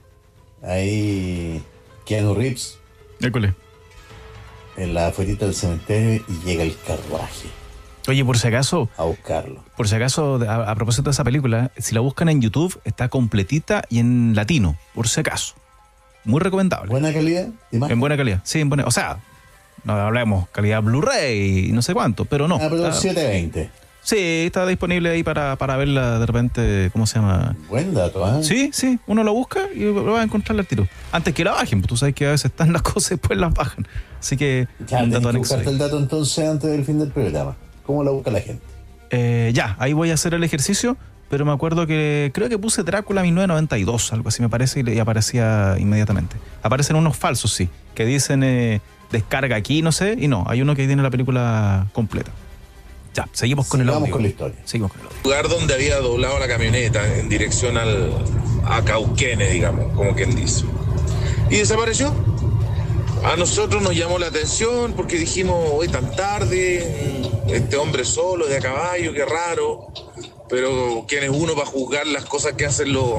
ahí Keanu Reeves École. en la afuerita del cementerio y llega el carruaje Oye, por si acaso, a buscarlo. por si acaso, a, a propósito de esa película, si la buscan en YouTube, está completita y en latino, por si acaso. Muy recomendable. Buena calidad de imagen. En buena calidad. Sí, en buena. O sea, no hablemos calidad Blu-ray y no sé cuánto, pero no. Ah, pero Está- setecientos veinte. sí, está disponible ahí para, para verla de repente, ¿cómo se llama? Buen dato, ¿ah? Sí, sí, uno lo busca y lo va a encontrar al tiro. Antes que la bajen, pues tú sabes que a veces están las cosas y después las bajan. Así que Ya, un tenés dato que anexo buscarte ahí. el dato entonces antes del fin del programa. ¿Cómo la busca la gente? Eh, ya, ahí voy a hacer el ejercicio, pero me acuerdo que creo que puse Drácula mil novecientos noventa y dos, algo así me parece, y, le- y aparecía inmediatamente. Aparecen unos falsos, sí, que dicen eh, descarga aquí, no sé, y no, hay uno que tiene la película completa. Ya, seguimos con el Sigamos audio. con la historia. Seguimos con el audio. Lugar donde había doblado la camioneta en dirección al, a Cauquenes, digamos, como quien dice. Y desapareció. A nosotros nos llamó la atención porque dijimos, hoy tan tarde, este hombre solo, de a caballo, qué raro. Pero ¿quién es uno para juzgar las cosas que hacen los,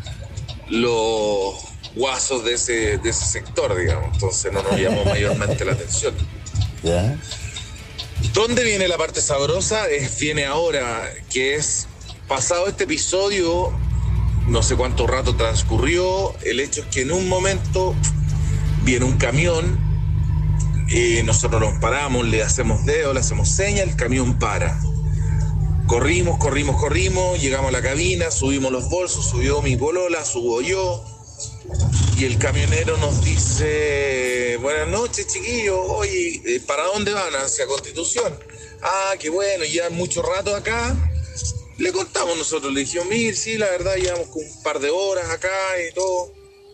los guasos de ese, de ese sector, digamos? Entonces no nos llamó mayormente la atención. ¿Ya? ¿Dónde viene la parte sabrosa? Es, viene ahora, que es pasado este episodio, no sé cuánto rato transcurrió, el hecho es que en un momento viene un camión, eh, nosotros nos paramos, le hacemos dedo, le hacemos señas, el camión para. Corrimos, corrimos, corrimos, llegamos a la cabina, subimos los bolsos, subió mi polola, subo yo. Y el camionero nos dice, buenas noches chiquillos, oye, eh, ¿para dónde van? Hacia Constitución. Ah, qué bueno, ya mucho rato acá. Le contamos nosotros, le dijimos, mire, sí, la verdad llevamos con un par de horas acá y todo.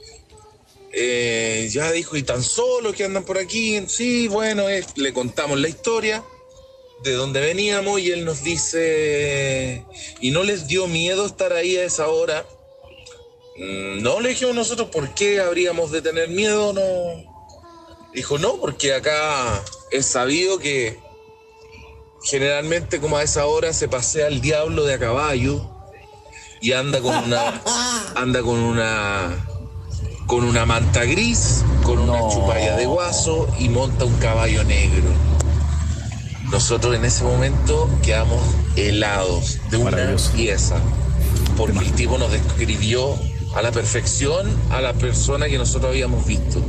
Eh, ya dijo, ¿y tan solo que andan por aquí? Sí, bueno, eh, le contamos la historia de dónde veníamos y él nos dice, ¿y no les dio miedo estar ahí a esa hora? No, le dijimos nosotros, ¿por qué habríamos de tener miedo? No. Dijo, no, porque acá es sabido que generalmente como a esa hora se pasea el diablo de a caballo y anda con una anda con una con una manta gris, con una No. chupalla de guaso y monta un caballo negro. Nosotros en ese momento quedamos helados de una Maravilloso. pieza, porque el tipo nos describió a la perfección a la persona que nosotros habíamos visto.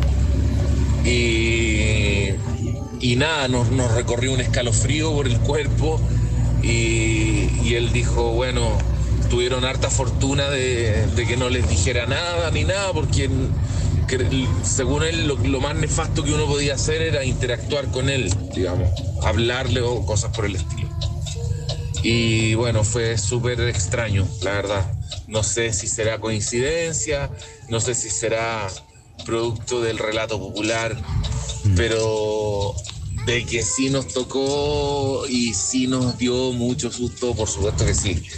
Y, y nada, nos, nos recorrió un escalofrío por el cuerpo y, y él dijo, bueno, tuvieron harta fortuna de, de que no les dijera nada ni nada, porque que, según él lo, lo más nefasto que uno podía hacer era interactuar con él, digamos, hablarle o cosas por el estilo. Y bueno, fue súper extraño, la verdad. No sé si será coincidencia, no sé si será producto del relato popular, pero de que sí nos tocó y sí nos dio mucho susto, por supuesto que sí.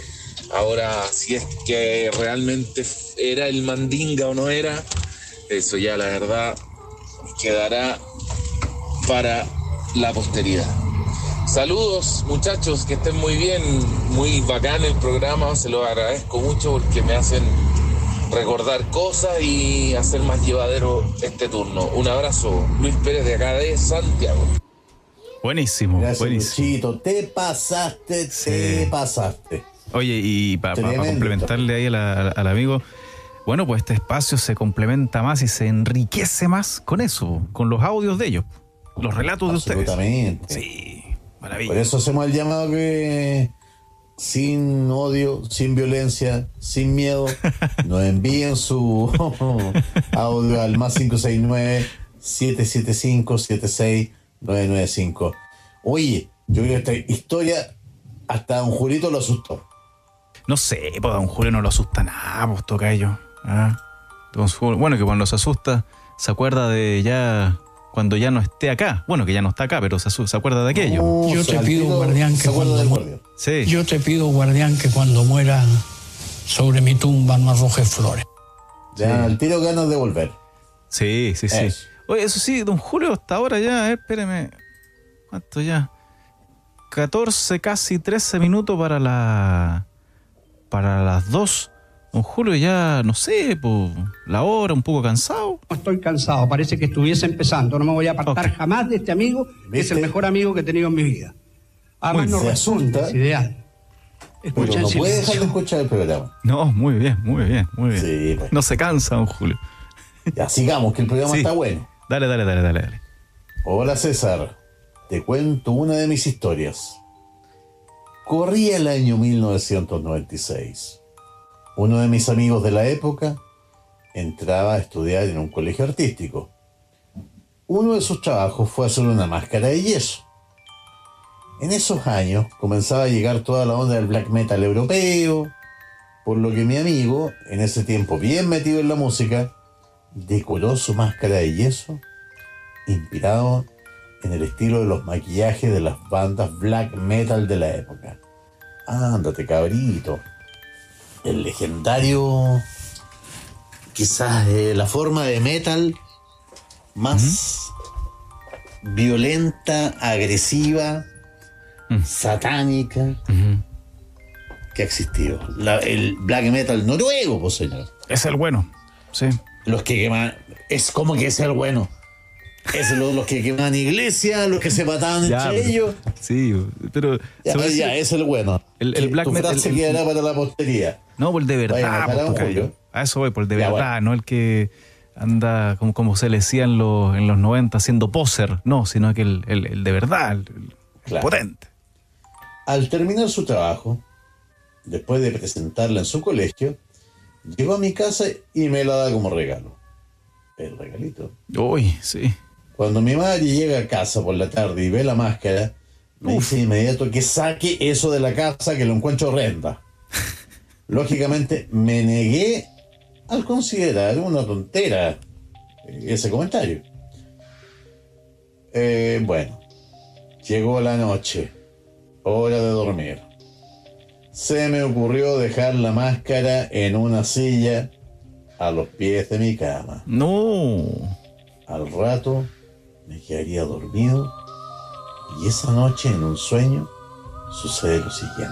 Ahora, si es que realmente era el Mandinga o no era, eso ya la verdad quedará para la posteridad. Saludos, muchachos, que estén muy bien, muy bacán el programa, se los agradezco mucho porque me hacen recordar cosas y hacer más llevadero este turno. Un abrazo, Luis Pérez de acá de Santiago. Buenísimo, Gracias, buenísimo. Luchito, te pasaste, Sí. te pasaste. Oye, y para pa, pa Tremendo. complementarle ahí a la- al amigo, bueno, pues este espacio se complementa más y se enriquece más con eso, con los audios de ellos, los relatos de ustedes. Absolutamente. Sí, maravilla. Por eso hacemos el llamado que sin odio, sin violencia, sin miedo, nos envíen su audio al más cinco seis nueve, siete siete cinco, siete seis nueve nueve cinco. Oye, yo creo que esta historia hasta a don Julito lo asustó. No sé, pues a don Julio no lo asusta nada, pues toca ello. ¿Ah? Don Julio, bueno, que cuando se asusta, se acuerda de ya, cuando ya no esté acá. Bueno, que ya no está acá, pero se, asu- se acuerda de aquello. No, Yo o sea, te al pido, tiro guardián, que se acuerda cuando del mu- guardián. Sí. Yo te pido, guardián, que cuando muera sobre mi tumba no arrojes flores. Ya al tiro ganas de volver. Sí, sí, sí. Eso. Oye, eso sí, don Julio, hasta ahora ya, a ver, espéreme. ¿Cuánto ya? catorce, casi trece minutos para la. Para las dos. Don Julio ya, no sé, pues, la hora, un poco cansado. No estoy cansado, parece que estuviese empezando. No me voy a apartar Ok. jamás de este amigo, que es el ¿Viste? mejor amigo que he tenido en mi vida. Además, Muy no se resulta, asusta, es ideal. Pero Escucha en no puede dejar silencio. de escuchar el programa. No, muy bien, muy bien, muy bien. Sí, pues. No se cansa, don Julio. Ya sigamos, que el programa Sí. está bueno. Dale, dale, dale, dale, dale. Hola César, te cuento una de mis historias. Corría el año mil novecientos noventa y seis. Uno de mis amigos de la época entraba a estudiar en un colegio artístico. Uno de sus trabajos fue hacer una máscara de yeso. En esos años comenzaba a llegar toda la onda del black metal europeo, por lo que mi amigo, en ese tiempo bien metido en la música, decoró su máscara de yeso inspirado en el estilo de los maquillajes de las bandas black metal de la época. Ándate, cabrito. El legendario, quizás eh, la forma de metal más violenta, agresiva, Mm. satánica Ujú. que ha existido. La- el black metal noruego, pues señor. Es el bueno, sí. Los que queman, es como que es el bueno. Es lo- los que queman iglesia, los que se mataban Ya, entre pero- ellos. Sí, pero. Ya, se puede ya, decir- es el bueno. El- el Que black tu metal- frase el- quedará para la posteridad. No, por el de Vaya, verdad, matar a pues, un tocayo. Julio. A eso voy, por el de Ya, verdad, bueno. no el que anda, como, como se le decía en los, en los noventa, siendo poser, no, sino que el, el- el de verdad, el, el Claro. potente. Al terminar su trabajo, después de presentarla en su colegio, llegó a mi casa y me la da como regalo. El regalito. Uy, sí. Cuando mi madre llega a casa por la tarde y ve la máscara, me dice de inmediato que saque eso de la casa, que lo encuentro horrenda. Lógicamente me negué al considerar una tontera eh, ese comentario. Eh, bueno, llegó la noche, hora de dormir. Se me ocurrió dejar la máscara en una silla a los pies de mi cama. No. Al rato me quedaría dormido y esa noche en un sueño sucede lo siguiente.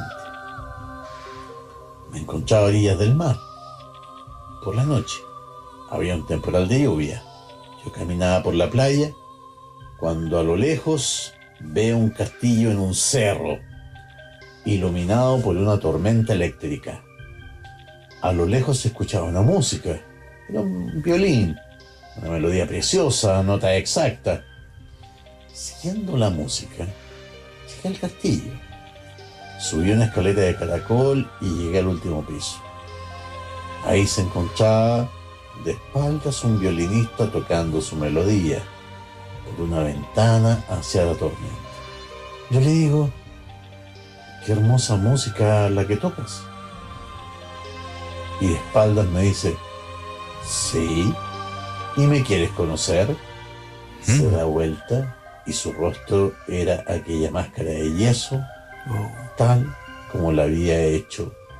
Me encontraba a orillas del mar. Por la noche había un temporal de lluvia. Yo caminaba por la playa cuando a lo lejos veo un castillo en un cerro, iluminado por una tormenta eléctrica. A lo lejos se escuchaba una música, era un violín, una melodía preciosa, nota exacta. Siguiendo la música, llegué al castillo. Subí una escalera de caracol y llegué al último piso. Ahí se encontraba de espaldas un violinista tocando su melodía por una ventana hacia la tormenta. Yo le digo, qué hermosa música la que tocas. Y de espaldas me dice, sí, ¿y me quieres conocer? Se da vuelta y su rostro era aquella máscara de yeso, tal como la había hecho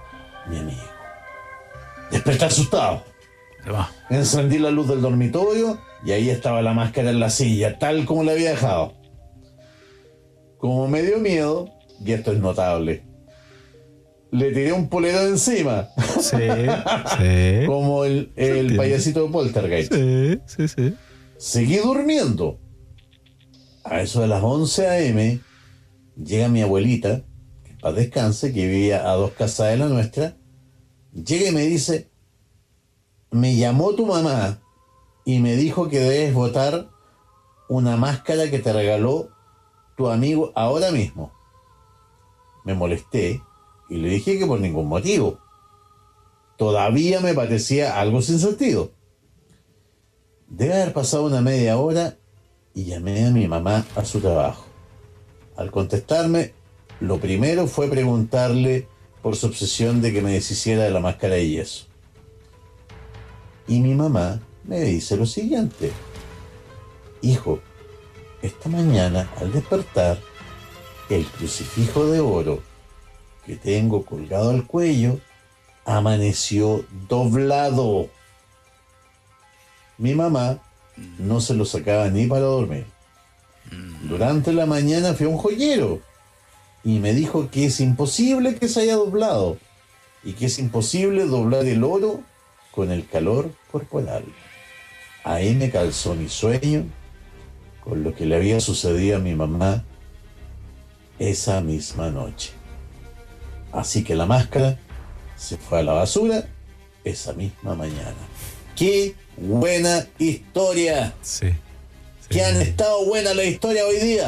mi amigo. Desperté asustado. Se va. Encendí la luz del dormitorio y ahí estaba la máscara en la silla, tal como la había dejado. Como me dio miedo, y esto es notable, le tiré un polerón encima. Sí, sí. Como el, el payasito de Poltergeist. Sí, sí, sí. Seguí durmiendo. A eso de las once a eme llega mi abuelita, que en paz descanse, que vivía a dos casas de la nuestra. Llega y me dice: me llamó tu mamá y me dijo que debes botar una máscara que te regaló tu amigo ahora mismo. Me molesté y le dije que por ningún motivo. Todavía me parecía algo sin sentido. Debe haber pasado una media hora y llamé a mi mamá a su trabajo. Al contestarme, lo primero fue preguntarle por su obsesión de que me deshiciera de la máscara de yeso. Y mi mamá me dice lo siguiente: hijo, esta mañana al despertar, el crucifijo de oro que tengo colgado al cuello amaneció doblado. Mi mamá no se lo sacaba ni para dormir. Durante la mañana fui a un joyero y me dijo que es imposible que se haya doblado y que es imposible doblar el oro con el calor corporal. Ahí me calzó mi sueño con lo que le había sucedido a mi mamá esa misma noche. Así que la máscara se fue a la basura esa misma mañana. ¡Qué buena historia! Sí. sí. ¡Qué han estado buenas las historias hoy día!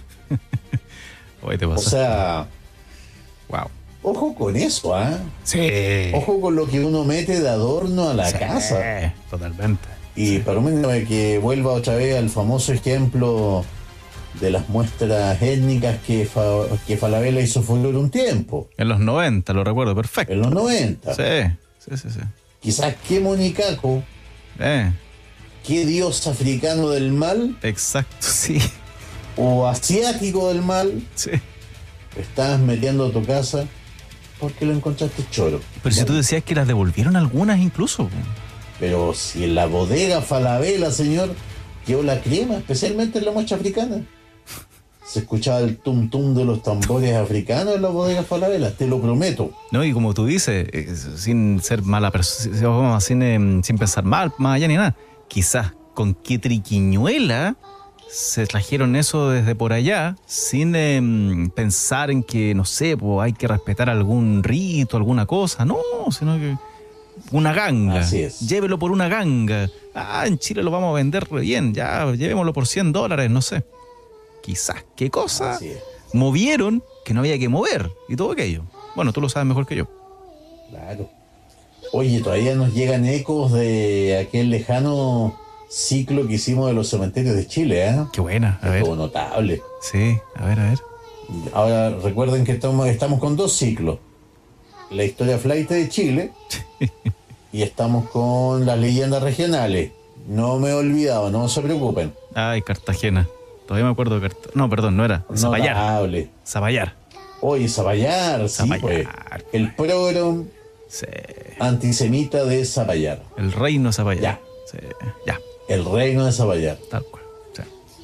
Hoy te O pasa. sea, Wow. ojo con eso, ¿ah? ¿eh? Sí. Ojo con lo que uno mete de adorno a la Sí, casa. totalmente. Y permítame que vuelva otra vez al famoso ejemplo de las muestras étnicas que, Fa- que Falabella hizo furor un tiempo, En los noventa, lo recuerdo perfecto. en los noventa. Sí, sí, sí, sí. Quizás qué monicaco, Eh, qué dios africano del mal exacto, sí. o asiático del mal Sí. estabas metiendo a tu casa porque lo encontraste choro. Pero si tú decías que las devolvieron algunas incluso. po. Pero si en la bodega Falabella, señor, quedó la crema, especialmente en la mocha africana. Se escuchaba el tum tum de los tambores africanos en la bodega Falabella, te lo prometo. No, y como tú dices, eh, sin ser mala persona, sin, eh, sin pensar mal, más allá ni nada, quizás con qué triquiñuela se trajeron eso desde por allá, sin eh, pensar en que, no sé, pues hay que respetar algún rito, alguna cosa. No, sino que una ganga. Así es. Llévelo por una ganga. Ah, en Chile lo vamos a vender re bien, ya, llevémoslo por cien dólares, no sé. Quizás, ¿qué cosa Así es. movieron que no había que mover? Y todo aquello. Bueno, tú lo sabes mejor que yo. Claro. Oye, todavía nos llegan ecos de aquel lejano ciclo que hicimos de los cementerios de Chile, ¿eh? Qué buena, a ver. Estuvo notable. Sí, a ver, a ver. Ahora recuerden que estamos, estamos con dos ciclos. La historia flight de Chile y estamos con las leyendas regionales. No me he olvidado, no se preocupen. Ay, Cartagena. Todavía me acuerdo de Cartagena. No, perdón, no era. Zapallar. Notable. Zapallar. Oye, Zapallar, sí, Zapallar, pues. pues. El programa Sí. antisemita de Zapallar. El reino Zapallar. Ya. Sí. Ya, El reino de Zapallar. tal cual. Sí.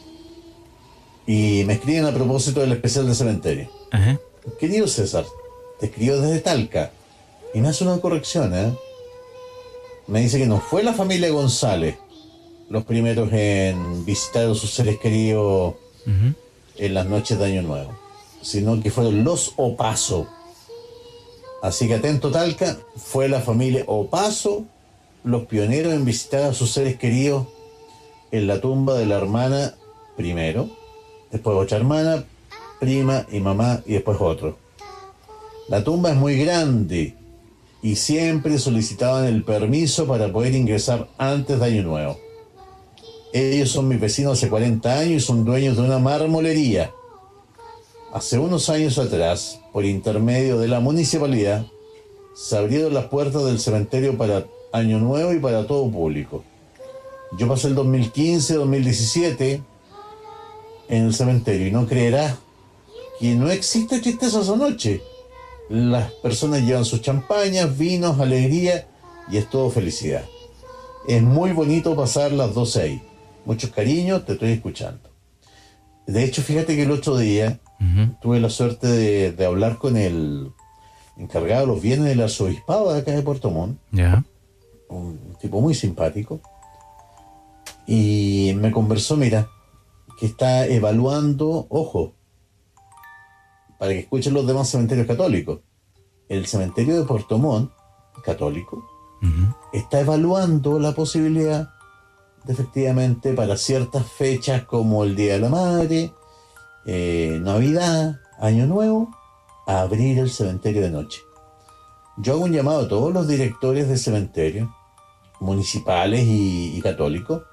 Y me escriben a propósito del especial de cementerio. Ajá. Querido César, te escribo desde Talca. Y me hace una corrección, ¿eh? Me dice que no fue la familia González los primeros en visitar a sus seres queridos Ujú. en las noches de Año Nuevo, sino que fueron los Opaso. Así que atento, Talca, fue la familia Opaso los pioneros en visitar a sus seres queridos en la tumba de la hermana primero, después otra hermana, prima y mamá, y después otro. La tumba es muy grande y siempre solicitaban el permiso para poder ingresar antes de Año Nuevo. Ellos son mis vecinos hace cuarenta años y son dueños de una marmolería. Hace unos años atrás, por intermedio de la municipalidad, se abrieron las puertas del cementerio para Año Nuevo y para todo público. Yo pasé el dos mil quince dos mil diecisiete en el cementerio y no creerás que no existe tristeza esa noche. las personas llevan sus champañas, vinos, alegría y es todo felicidad. Es muy bonito pasar las doce ahí. Muchos cariños, te estoy escuchando. De hecho, fíjate que el otro día uh-huh. tuve la suerte de, de hablar con el encargado de los bienes del arzobispado de acá de Puerto Montt. Yeah. Un tipo muy simpático. Y me conversó, mira, que está evaluando, ojo, para que escuchen los demás cementerios católicos. El cementerio de Puerto Montt, católico, uh-huh. está evaluando la posibilidad de, efectivamente, para ciertas fechas como el Día de la Madre, eh, Navidad, Año Nuevo, a abrir el cementerio de noche. Yo hago un llamado a todos los directores de cementerios, municipales y, y católicos,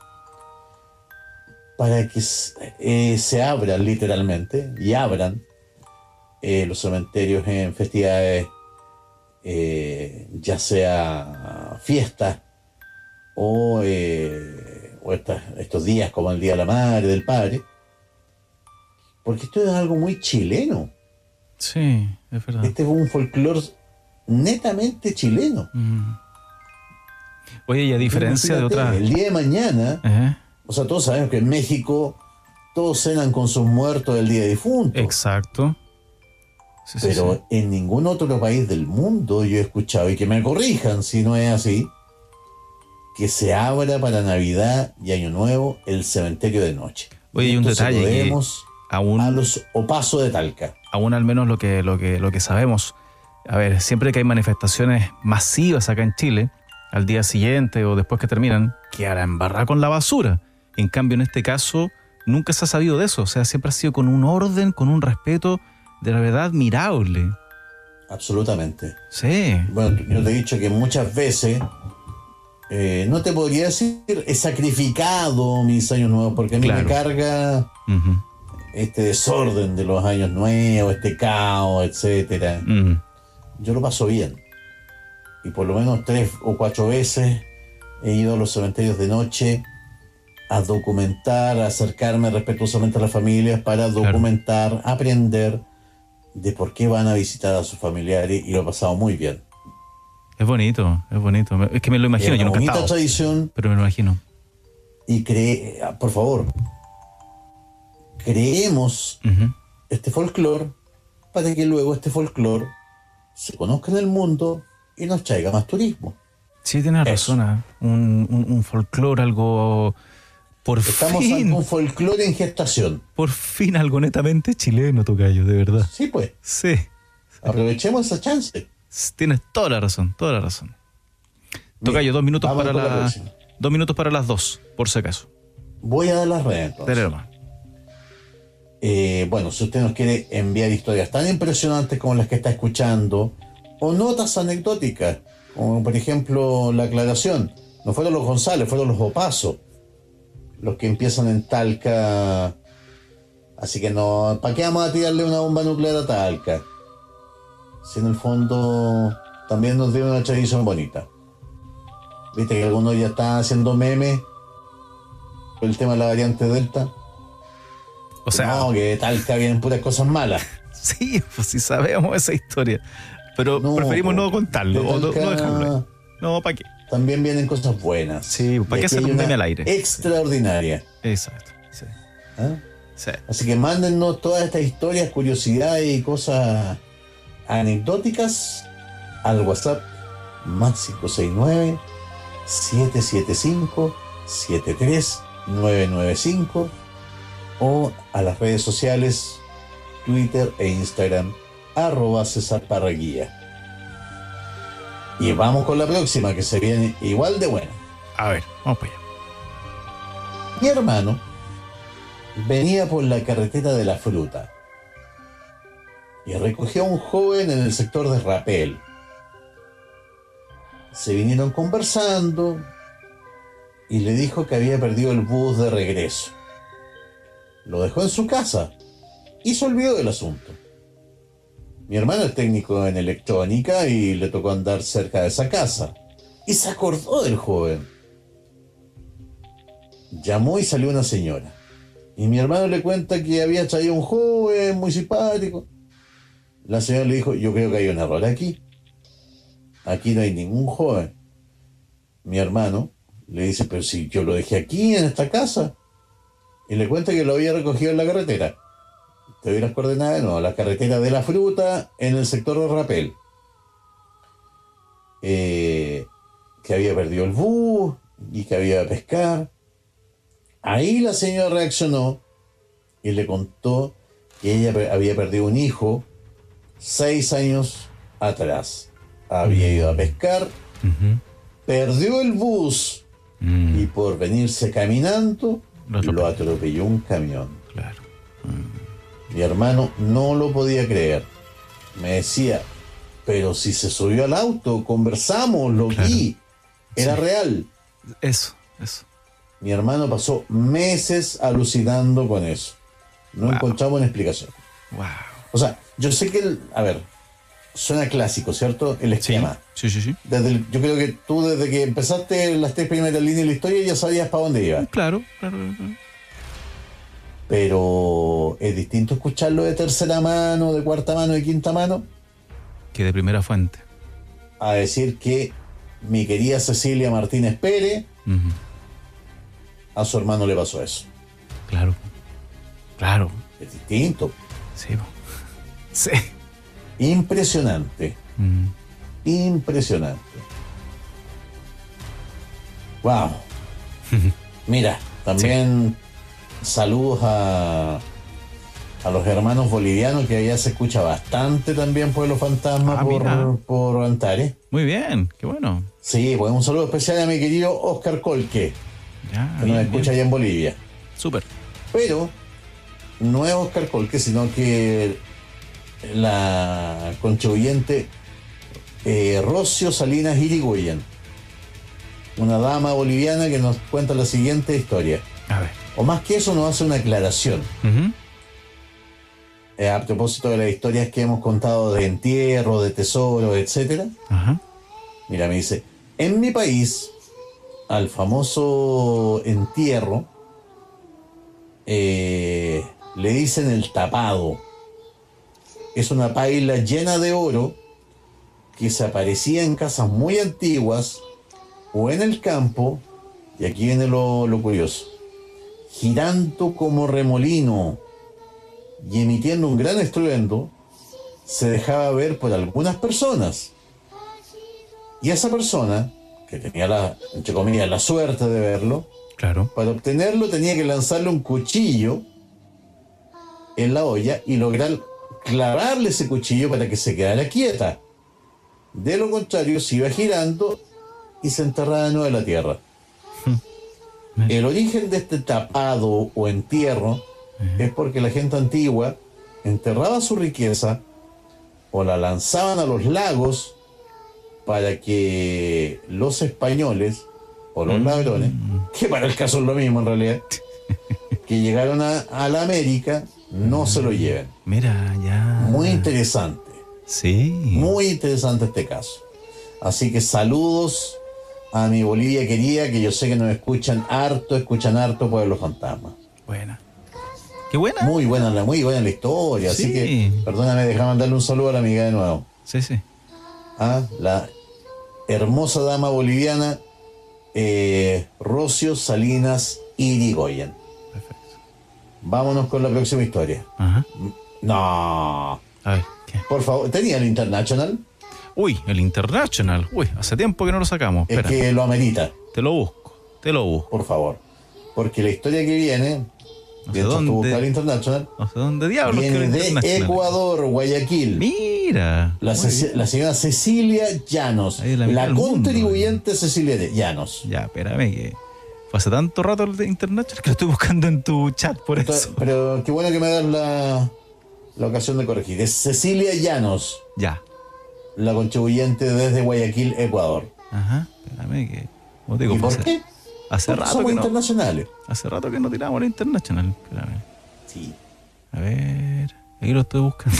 para que eh, se abran literalmente, y abran eh, los cementerios en festividades, eh, ya sea fiestas o, eh, o estas, estos días como el Día de la Madre, del Padre, porque esto es algo muy chileno. Sí, es verdad. Este es un folclore netamente chileno. Mm. Oye, y a diferencia de otras... El día de mañana, uh-huh. o sea, todos sabemos que en México todos cenan con sus muertos el día difunto. Exacto. Sí, Pero sí, sí. en ningún otro país del mundo yo he escuchado, y que me corrijan si no es así, que se abra para Navidad y Año Nuevo el cementerio de noche. Oye, y un detalle que aún, a los Opasos de Talca. Aún al menos lo que, lo que, lo que sabemos, a ver, siempre que hay manifestaciones masivas acá en Chile, al día siguiente o después que terminan, quedará embarrada con la basura. En cambio, en este caso, nunca se ha sabido de eso. O sea, siempre ha sido con un orden, con un respeto de la verdad admirable. Absolutamente. Sí. Bueno, yo te he dicho que muchas veces, eh, no te podría decir, he sacrificado mis años nuevos, porque a mí claro. me carga uh-huh. este desorden de los años nuevos, este caos, etcétera. Uh-huh. Yo lo paso bien. Y por lo menos tres o cuatro veces he ido a los cementerios de noche a documentar, a acercarme respetuosamente a las familias para documentar, claro. aprender de por qué van a visitar a sus familiares, y lo he pasado muy bien. Es bonito, es bonito. Es que me lo imagino, yo nunca he estado, tradición, pero me lo imagino. Y cree, por favor, creemos uh-huh. este folclore para que luego este folclore se conozca en el mundo y nos traiga más turismo. Sí, tienes razón. ¿eh? Un, un, un folclore, algo... Por Estamos fin. ante un folclore en gestación. Por fin algo netamente chileno, tocayo, de verdad. Sí, pues. Sí. Aprovechemos esa chance. Tienes toda la razón, toda la razón. Tocayo, dos minutos para la, la dos minutos para las dos, por si acaso. Voy a dar las redes, entonces. Tenemos. Eh, bueno, si usted nos quiere enviar historias tan impresionantes como las que está escuchando, o notas anecdóticas, como por ejemplo la aclaración, no fueron los González, fueron los Opasos los que empiezan en Talca, así que no, ¿para qué vamos a tirarle una bomba nuclear a Talca? Si en el fondo también nos dio una tradición bonita. Viste que algunos ya están haciendo memes por el tema de la variante Delta. O sea, no, que Talca vienen puras cosas malas. Sí, pues sí sabemos esa historia, pero no, preferimos no contarlo o no, no dejarlo. No, ¿para qué? También vienen cosas buenas. Sí, ¿para qué hacer un meme al aire? Extraordinaria. Exacto, sí. ¿Ah? Sí. Así que mándennos todas estas historias, curiosidades y cosas anecdóticas al WhatsApp más cinco seis nueve, siete siete cinco, siete tres nueve nueve cinco o a las redes sociales Twitter e Instagram arroba César Parraguía. Y vamos con la próxima, que se viene igual de buena. A ver, vamos para allá. Mi hermano venía por la carretera de la fruta y recogió a un joven en el sector de Rapel. Se vinieron conversando y le dijo que había perdido el bus de regreso. Lo dejó en su casa y se olvidó del asunto. Mi hermano es técnico en electrónica y le tocó andar cerca de esa casa. Y se acordó del joven. Llamó y salió una señora. Y mi hermano le cuenta que había traído un joven muy simpático. La señora le dijo, yo creo que hay un error aquí. Aquí no hay ningún joven. Mi hermano le dice, pero si yo lo dejé aquí, en esta casa. Y le cuenta que lo había recogido en la carretera. Te doy las coordenadas, no, la carretera de la fruta en el sector de Rapel. Eh, que había perdido el bus y que había ido a pescar. Ahí la señora reaccionó y le contó que ella había perdido un hijo seis años atrás. Había ido a pescar, uh-huh. perdió el bus mm. y por venirse caminando lo, lo atropelló un camión. Claro. Mm. Mi hermano no lo podía creer. Me decía, pero si se subió al auto, conversamos, lo claro. vi, era sí. real. Eso, eso. Mi hermano pasó meses alucinando con eso. No wow. encontramos una explicación. Wow. O sea, yo sé que, el, a ver, suena clásico, ¿cierto? El esquema. Sí, sí, sí. sí. Desde el, yo creo que tú desde que empezaste las tres primeras líneas de la historia ya sabías para dónde iba. Claro, claro, claro. Pero es distinto escucharlo de tercera mano, de cuarta mano, de quinta mano. Que de primera fuente. A decir que mi querida Cecilia Martínez Pérez, uh-huh. a su hermano le pasó eso. Claro, claro. Es distinto. Sí, sí. Impresionante. Mm. Impresionante. Wow. Mira, también sí. saludos a, a los hermanos bolivianos, que allá se escucha bastante también Pueblo Fantasma ah, por, por Antares. Muy bien, qué bueno. Sí, pues un saludo especial a mi querido Oscar Colque, ya, que bien, nos escucha bien. allá en Bolivia. Súper. Pero no es Oscar Colque, sino que la contribuyente eh, Rocio Salinas Irigoyen, una dama boliviana que nos cuenta la siguiente historia. A ver. O más que eso, nos hace una aclaración. Uh-huh. Eh, a propósito de las historias que hemos contado de entierro, de tesoro, etcétera. Uh-huh. Mira, me dice, en mi país, al famoso entierro, eh, le dicen el tapado. Es una paila llena de oro que se aparecía en casas muy antiguas o en el campo, y aquí viene lo, lo curioso, girando como remolino y emitiendo un gran estruendo, se dejaba ver por algunas personas. Y esa persona, que tenía la, entre comillas, la suerte de verlo, claro. para obtenerlo tenía que lanzarle un cuchillo en la olla y lograr clavarle ese cuchillo para que se quedara quieta. De lo contrario, se iba girando y se enterraba de nuevo en la tierra. El origen de este tapado o entierro uh-huh. es porque la gente antigua enterraba su riqueza o la lanzaban a los lagos para que los españoles o los uh-huh. ladrones, que para el caso es lo mismo en realidad, que llegaron a, a la América, no uh-huh. se lo lleven. Mira, ya. Muy interesante. Sí. Muy interesante este caso. Así que saludos a mi Bolivia querida, que yo sé que nos escuchan harto, escuchan harto Pueblo Fantasma. Buena. Qué buena. Muy buena, muy buena la historia. Sí. Así que, perdóname, déjame mandarle un saludo a la amiga de nuevo. Sí, sí. A la hermosa dama boliviana, eh, Rocio Salinas Irigoyen. Perfecto. Vámonos con la próxima historia. Ajá. No. A ver, ¿qué? Por favor, ¿tenía el International? Uy, el International. Uy, hace tiempo que no lo sacamos. Es Espera. que lo amerita. Te lo busco, te lo busco. Por favor. Porque la historia que viene, no sé dónde, buscar el International, no sé dónde diablos viene de Ecuador, Guayaquil. Mira. La, Ce- la señora Cecilia Llanos. La, la contribuyente mundo, Cecilia Llanos. Ya, espérame que fue hace tanto rato el de International que lo estoy buscando en tu chat, por Entonces, eso. Pero qué bueno que me das la, la ocasión de corregir. Es Cecilia Llanos. Ya. La contribuyente desde Guayaquil, Ecuador. Ajá, espérame que... ¿Cómo te digo? ¿Y por hace, qué? Hace Porque rato somos que no, internacionales. Hace rato que no tiramos el International. Espérame. Sí. A ver... Ahí lo estoy buscando.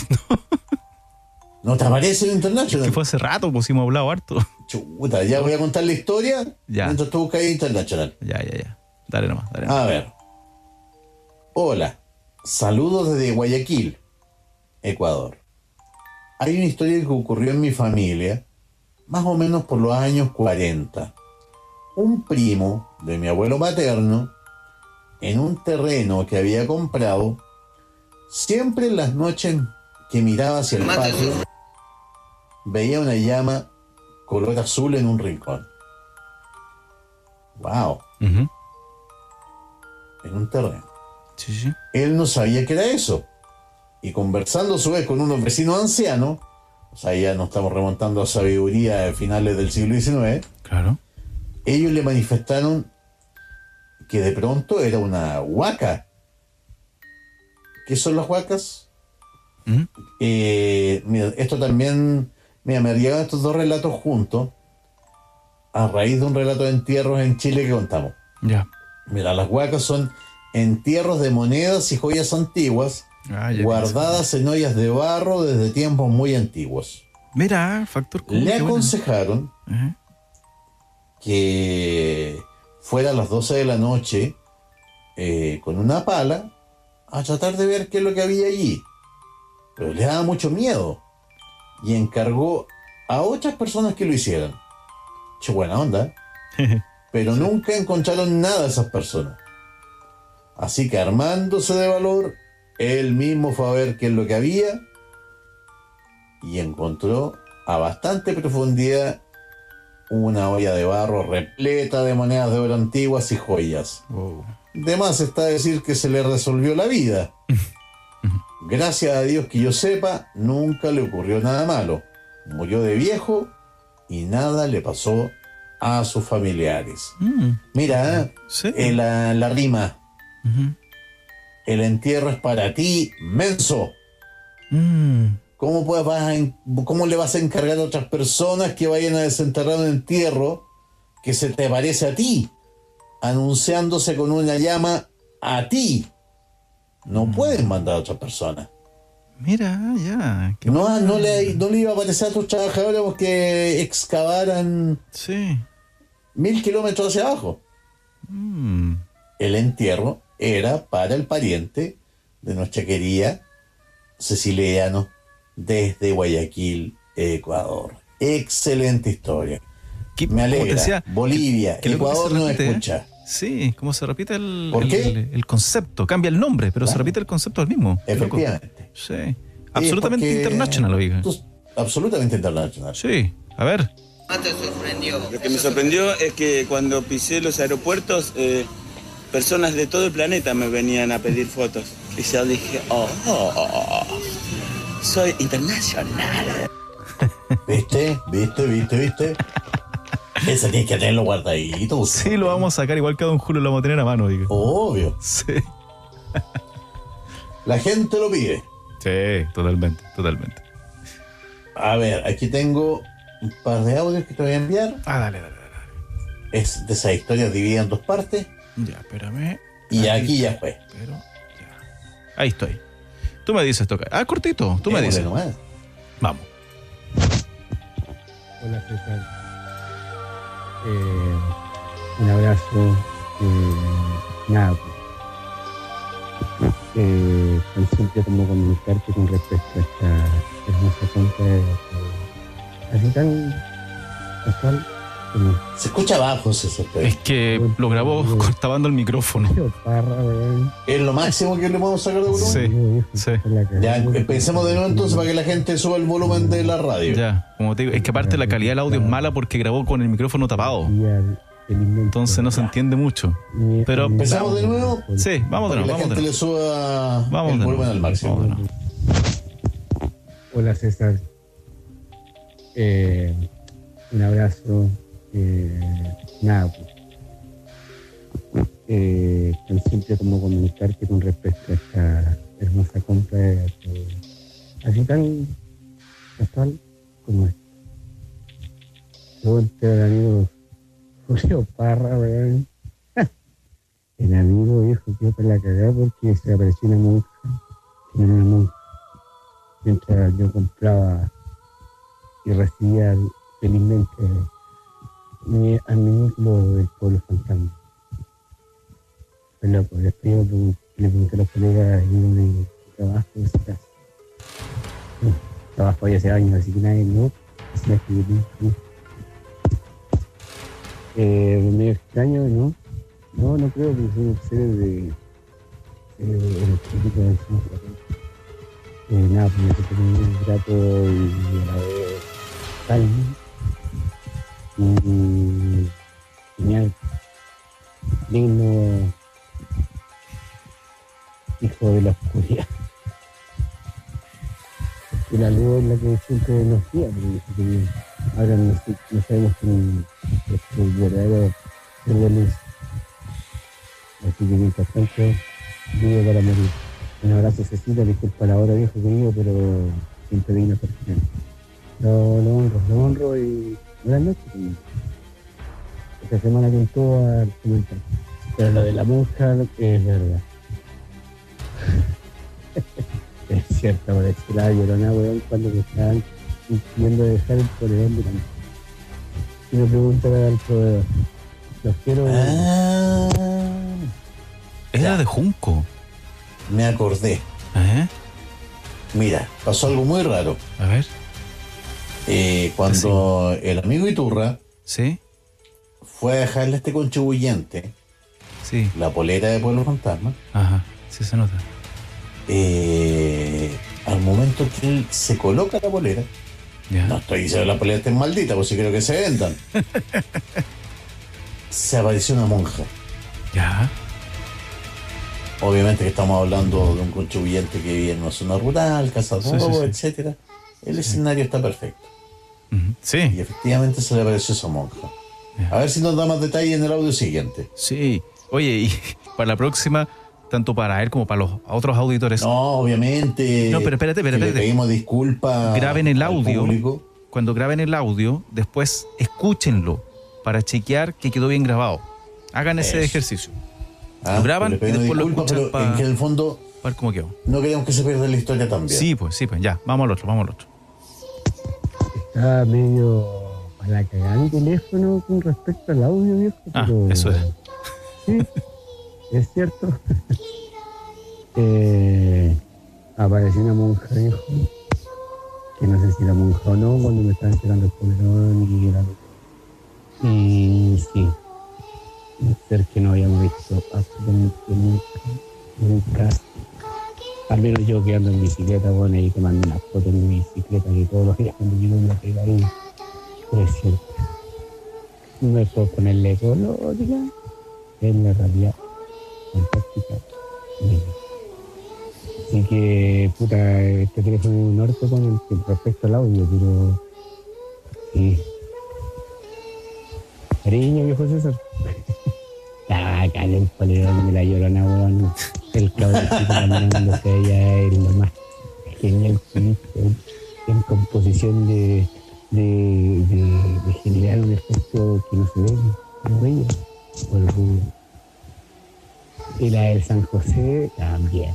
¿No te aparece el International? Es que fue hace rato, pues hemos hablado harto. Chuta, ya voy a contar la historia ya. mientras tú buscas el International. Ya, ya, ya. Dale nomás, dale nomás. A ver. Hola. Saludos desde Guayaquil, Ecuador. hay una historia que ocurrió en mi familia, más o menos por los años cuarenta. Un primo de mi abuelo materno, en un terreno que había comprado, siempre en las noches que miraba hacia el patio, veía una llama color azul en un rincón. ¡Wow! Uh-huh. En un terreno. Sí, sí. Él no sabía qué era eso. Y conversando a su vez con unos vecinos ancianos, o sea, ya nos estamos remontando a sabiduría de finales del siglo diecinueve, Claro. ellos le manifestaron que de pronto era una huaca. ¿Qué son las huacas? Uh-huh. Eh, mira, esto también, mira, me llegan estos dos relatos juntos a raíz de un relato de entierros en Chile que contamos. Ya. Mira, las huacas son entierros de monedas y joyas antiguas Ah, ya guardadas en ollas de barro desde tiempos muy antiguos. Mira, factor común, Le qué bueno. aconsejaron Ajá. que fuera a las doce de la noche eh, con una pala a tratar de ver qué es lo que había allí. Pero le daba mucho miedo y encargó a otras personas que lo hicieran. Che, buena onda. Pero sí, nunca encontraron nada de esas personas. Así que armándose de valor, él mismo fue a ver qué es lo que había y encontró a bastante profundidad una olla de barro repleta de monedas de oro antiguas y joyas. Wow. De más está decir que se le resolvió la vida. Gracias a Dios que yo sepa, nunca le ocurrió nada malo. Murió de viejo y nada le pasó a sus familiares. Mm. Mira, ¿eh? Sí. En la, la rima. Uh-huh. El entierro es para ti, menso. Mm. ¿Cómo, puedes, vas a en- ¿Cómo le vas a encargar a otras personas que vayan a desenterrar un entierro que se te parece a ti, anunciándose con una llama a ti? No Mm. pueden mandar a otras personas. Mira, ya. Qué No, bueno. no, le, no le iba a parecer a tus trabajadores que excavaran Sí. mil kilómetros hacia abajo. Mm. El entierro era para el pariente de nuestra querida Cecilia Llano desde Guayaquil, Ecuador. Excelente historia. ¿Qué- Me como te alegra. decía, Bolivia, que lo que Ecuador se nos repite, ¿eh? escucha. Sí, como se repite el, ¿Por el, qué? el, el concepto. Cambia el nombre, pero se Claro. repite el concepto al mismo. Qué loco. Efectivamente. Sí. Absolutamente Sí, porque international, oiga. tú- absolutamente internacional. Sí. A ver. Lo que me sorprendió es que cuando pisé los aeropuertos, eh, personas de todo el planeta me venían a pedir fotos. Y yo dije, oh, oh, oh, oh, soy internacional. ¿Viste? ¿Viste? ¿Viste? ¿Viste? Ese tienes que tenerlo guardadito. Sí, lo vamos a sacar igual que a Don Julio, lo vamos a tener a mano, diga. Obvio. Sí. La gente lo pide. Sí, totalmente, totalmente. A ver, aquí tengo un par de audios que te voy a enviar. Ah, dale, dale, dale. Es de esas historias divididas en dos partes. Ya, espérame. Y Ahí aquí ya está. fue. Pero, ya. Ahí estoy. Tú me dices, toca. Ah, cortito, tú me Démosle dices. nomás. Vamos. Hola César, eh, un abrazo, eh, nada, pues, eh, tan simple como comunicarte con respecto a esta hermosa cuenta, de, de- así tan casual como Se escucha abajo, César. pero Es que lo grabó cortando el micrófono. Julio Parra, weón. Es lo máximo que le podemos sacar de volumen. Sí, Amigo viejo, sí. que la cagó, Ya, weón. empecemos de nuevo entonces para que la gente suba el volumen de la radio. Ya, como te digo, es que aparte la calidad del audio es mala porque grabó con el micrófono tapado. Y al- felizmente, Entonces no se entiende mucho. mi- pero- mi- ¿Empezamos de nuevo? Sí, vamos de Para que nuevo, la vamos de gente nuevo. le suba Vamos el de volumen nuevo. al máximo. Vamos de nuevo. Hola César, eh, un abrazo, eh, nada, pues, eh, tan simple como comunicarte con respecto a esta hermosa compra, de, de- así tan casual como es. Luego el amigo Julio Parra, weón. El amigo viejo quedó para la cagada porque se apareció una monja, que era una monja, mientras yo compraba y recibía felizmente mi artículo del pueblo fantasma. Fue loco. Después yo pregun- le pregunté a los colegas y uno de trabajo de su casa. trabajo ahí hace años, así que nadie, no. No es que no. Eh, medio extraño, ¿no? No, no creo que son seres de. Eh, electrónicos de eh, nada, pues me siento muy grato y a la vez calmo. Y. Genial. Digno. Hijo de la oscuridad. Y la luz es la que siempre nos guía, porque ahora no, no sabemos quién es el verdadero ser de luz. Así que mientras tanto, vivo para morir. Un abrazo, Cecilia, disculpa la hora, viejo querido, pero siempre vino perfecto. Lo, lo honro, lo honro y buenas noches. Esta semana con todo al comentario. Pero lo de la monja es verdad. Es cierto, por decir la llorona, weón, cuando me estaban pidiendo dejar el polerón de la noche. Y me preguntan al proveedor. Los quiero. Ah, Era de Junco. me acordé. ¿Eh? Mira, pasó algo muy raro. A ver. Eh, cuando el amigo Iturra ¿Sí? fue a dejarle a este contribuyente Sí. la polera de Pueblo Fantasma, Ajá. Sí se nota. eh, al momento que él se coloca la polera, Ya. no estoy diciendo que la polera esté maldita, pues si creo que se vendan, se apareció una monja. Ya. Obviamente que estamos hablando de un contribuyente que vive en una zona rural, cazador, Sí, sí, sí. etcétera. El escenario está perfecto. Ujú. Sí. Y efectivamente se le apareció esa monja. Ya. A ver si nos da más detalle en el audio siguiente. Sí. Oye, y para la próxima, tanto para él como para los otros auditores, No, obviamente. No, pero espérate, espérate, que espérate. Le pedimos disculpas. graben el al audio. público. Cuando graben el audio, después escúchenlo para chequear que quedó bien grabado. Hagan ese Eso. ejercicio. Ah, Lo graban le y pedimos después lo disculpas, escuchan pero pa- en que en el fondo Para ver cómo quedó. no queremos que se pierda la historia también. Sí, pues, sí, pues, ya. Vamos al otro, vamos al otro. Estaba medio a la cagada mi teléfono con respecto al audio, viejo. Ah, pero... eso es. Sí, es cierto. eh, apareció una monja, viejo. Que no sé si era monja o no, cuando me estaban tirando el polerón y era. Y sí. Un ser que no habíamos visto absolutamente nunca. Nunca. Al menos yo que ando en bicicleta, bueno, ahí tomando una foto en mi bicicleta, que todos los días cuando yo me la pego ahí, pero es cierto. No me puedo ponerle ecológica, es la realidad fantástica. Así que, puta, este teléfono es un orto con el con respecto al audio, pero sí. Cariño, viejo César. Estaba acá en el polerón de la Llorona, weón. El cabrecito caminándose allá es lo más genial que he visto en composición de, de, de, de generar un efecto que no se ve, no bello, por el rubio. Y la del San José también.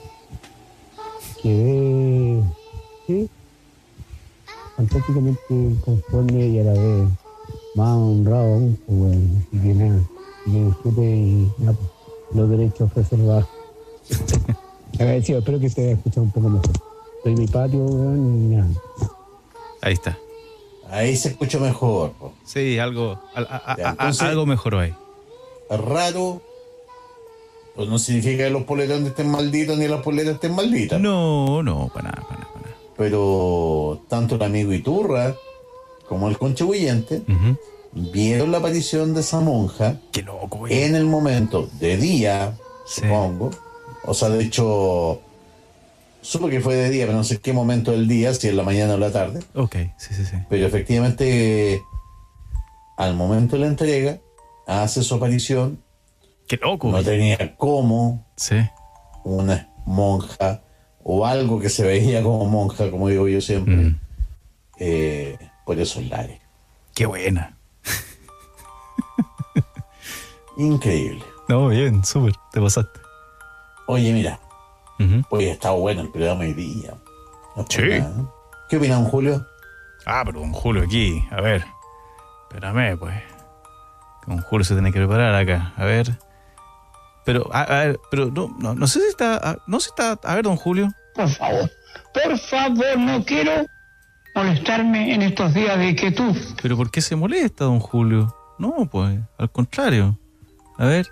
Quedé, sí, fantásticamente conforme y a la vez más honrado aún, pues bueno, así que nada, que disfrute y nada, pues, los derechos reservados. Agradecido, espero que te haya escuchado un poco mejor. Estoy en mi patio, weón, y nada. Ahí está. Ahí se escucha mejor. Po. Sí, algo, a- a- a- Ya, a- entonces- algo mejoró ahí. Raro, pues no significa que los polerones estén malditos ni las poleras estén malditas. No, no, para nada, para nada, para nada. Pero tanto el amigo Iturra como el contribuyente Ujú. vieron la aparición de esa monja Qué loco, güey. en el momento de día, Sí. supongo. O sea, de hecho, supo que fue de día, pero no sé qué momento del día, si en la mañana o la tarde. Ok, sí, sí, sí. Pero efectivamente, al momento de la entrega, hace su aparición. Qué loco, No güey. tenía cómo Sí. una monja o algo que se veía como monja, como digo yo siempre, Mm. eh, por esos lares. Qué buena. Increíble. No, bien, súper, te pasaste. Oye, mira, Ujú. hoy ha estado bueno el programa hoy día. No es por Sí. nada, ¿eh? ¿Qué opina don Julio? Ah, pero don Julio aquí, a ver. Espérame, pues. Don Julio se tiene que preparar acá, a ver. Pero, a, a ver, pero no, no, no sé si está, a- no sé si está, a ver, don Julio. Por favor, por favor, no quiero. molestarme en estos días de quietud. ¿Pero por qué se molesta, don Julio? No, pues, al contrario. A ver,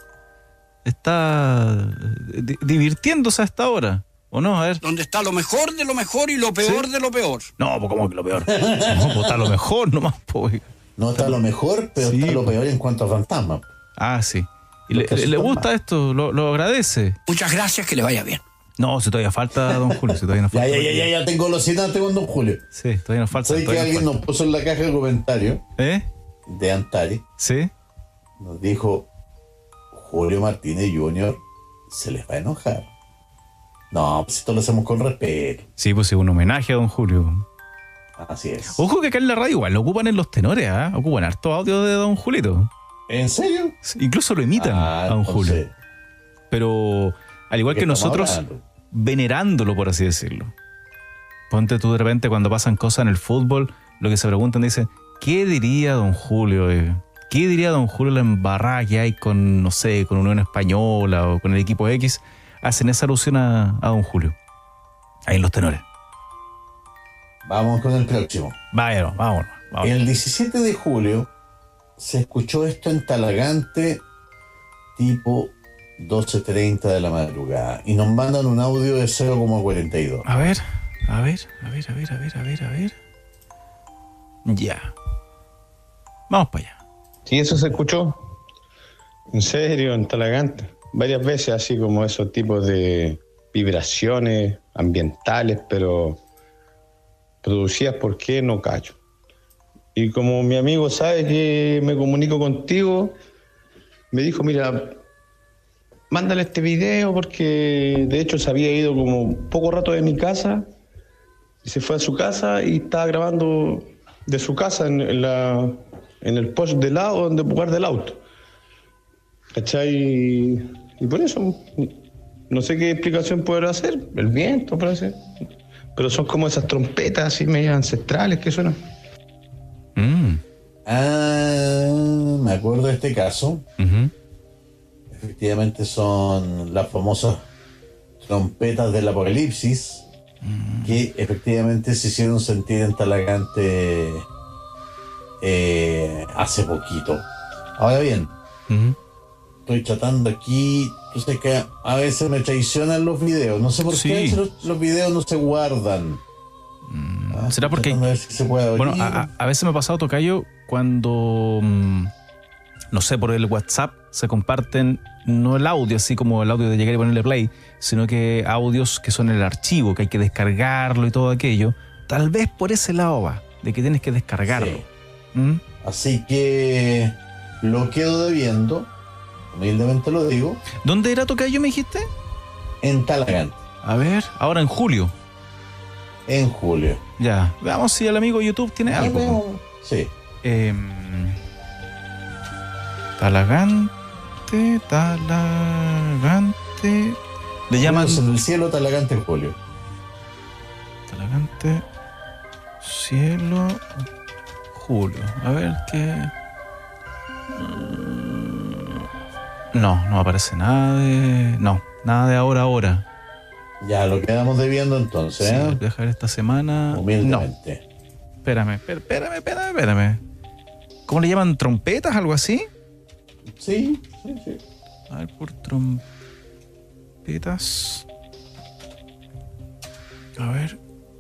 está di- divirtiéndose a esta hora, ¿o no? A ver. Donde está lo mejor de lo mejor y lo peor ¿Sí? de lo peor. No, pues ¿cómo que lo peor? No, pues está lo mejor nomás, pues. No está lo mejor, pero Sí, está lo pues. peor en cuanto a fantasmas. Ah, sí. ¿Y Los le, casos le están gusta mal. esto? ¿Lo, lo agradece? Muchas gracias, que le vaya bien. No, si todavía falta, don Julio, si todavía nos Ya, falta. ya, ya, ya, ya tengo los citantes con don Julio. Sí, todavía nos falta. Sé que todavía nos alguien falta. nos puso en la caja de comentarios ¿Eh? de Antari. ¿Sí? Nos dijo, Julio Martínez junior se les va a enojar. No, pues esto lo hacemos con respeto. Sí, pues sí, un homenaje a don Julio. Así es. Ojo que acá en la radio igual lo ocupan en los tenores, ¿ah? Ocupan harto audio de don Julito. ¿En serio? Sí, incluso lo imitan Ah, a don entonces, Julio. Pero al igual ¿de que qué estamos nosotros, hablando? venerándolo, por así decirlo. Ponte tú de repente cuando pasan cosas en el fútbol, lo que se preguntan dicen, ¿qué diría don Julio? eh? ¿Qué diría don Julio la embarrada que hay con, no sé, con Unión Española o con el equipo X? Hacen esa alusión a, a don Julio. Ahí en los tenores. Vamos con el próximo. Vámonos, vámonos. vámonos. El diecisiete de julio se escuchó esto en Talagante, tipo doce treinta de la madrugada. Y nos mandan un audio de cero coma cuarenta y dos. A ver, a ver, a ver, a ver, a ver, a ver, a ver. Ya. Vamos para allá. Sí, eso se escuchó. En serio, en Talagante. Varias veces, así como esos tipos de vibraciones ambientales, pero producidas por qué, no cacho. Y como mi amigo sabe que me comunico contigo, me dijo, mira, mándale este video porque de hecho se había ido como poco rato de mi casa y se fue a su casa y estaba grabando de su casa en, en, la, en el post del lado donde guarda el auto. ¿Cachai? Y por eso no sé qué explicación poder hacer. El viento, parece. Pero son como esas trompetas así medias ancestrales que suenan. Mm. Ah, me acuerdo de este caso. Uh-huh. Efectivamente son las famosas trompetas del apocalipsis mm. que efectivamente se hicieron sentir en Talagante eh, hace poquito. Ahora bien, uh-huh. estoy tratando aquí, tú sabes que a veces me traicionan los videos, no sé por Sí. qué a veces los, los videos no se guardan. Mm, Ah, ¿Será porque...? a ver si se puede abrir. Bueno, a, a veces me ha pasado, tocayo, cuando, mm, no sé, por el WhatsApp se comparten, no el audio, así como el audio de llegar y ponerle play, sino que audios que son el archivo, que hay que descargarlo y todo aquello. Tal vez por ese lado va, de que tienes que descargarlo. Sí. ¿Mm? Así que lo quedo debiendo, humildemente lo digo, ¿Dónde era, tocayo, me dijiste? en Talagante, A ver, ahora en julio. en julio. Ya, veamos si el amigo YouTube tiene algo. Vemos. Sí. Eh, Talagante, Talagante. Le llaman Luz en el cielo, Talagante, en julio. Talagante, cielo, julio. A ver qué. No, no aparece nada de. No, nada de ahora, ahora. Ya lo quedamos debiendo entonces, Sí, ¿eh? dejar esta semana. Humildemente. No, espérame, espérame, espérame, espérame, espérame. ¿Cómo le llaman? ¿Trompetas? ¿Algo así? Sí, sí, sí. A ver, por trompetas. A ver.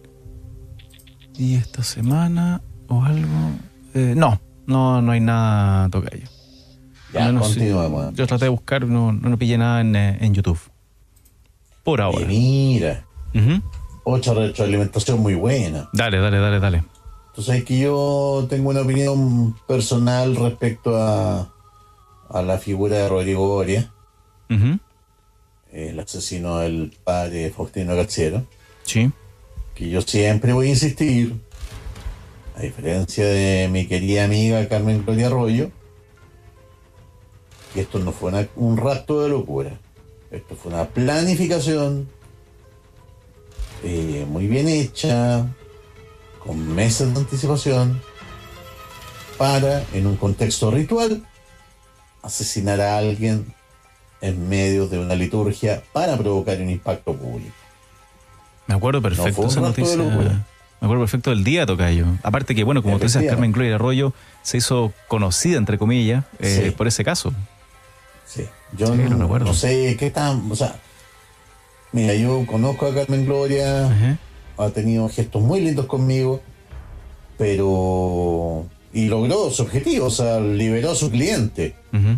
¿Y esta semana o algo? Eh, no, no, no hay nada, tocayo. Ya, Al menos sí. continuemos. Yo traté de buscar, no, no, no pillé nada en, eh, en YouTube. Por ahora. Y mira, Ujú. otra retroalimentación muy buena. Dale, dale, dale, dale. Tú sabes que yo tengo una opinión personal respecto a, a la figura de Rodrigo Boria, Ujú. el asesino del padre Faustino Garciero, Sí. que yo siempre voy a insistir, a diferencia de mi querida amiga Carmen Gloria Arroyo, que esto no fue una- un rapto de locura. Esto fue una planificación eh, muy bien hecha, con meses de anticipación, para, en un contexto ritual, asesinar a alguien en medio de una liturgia para provocar un impacto público. Me acuerdo perfecto No fue un esa rapto de noticia. locura. Me Me acuerdo perfecto del día, tocayo. Aparte que, bueno, como tú dices, Carmen Gloria Arroyo se hizo conocida, entre comillas, eh, sí. por ese caso. Sí, yo sí, no, no, no sé qué tan... O sea, mira, yo conozco a Carmen Gloria, uh-huh. ha tenido gestos muy lindos conmigo, pero... Y logró su objetivo, o sea, liberó a su cliente. Uh-huh.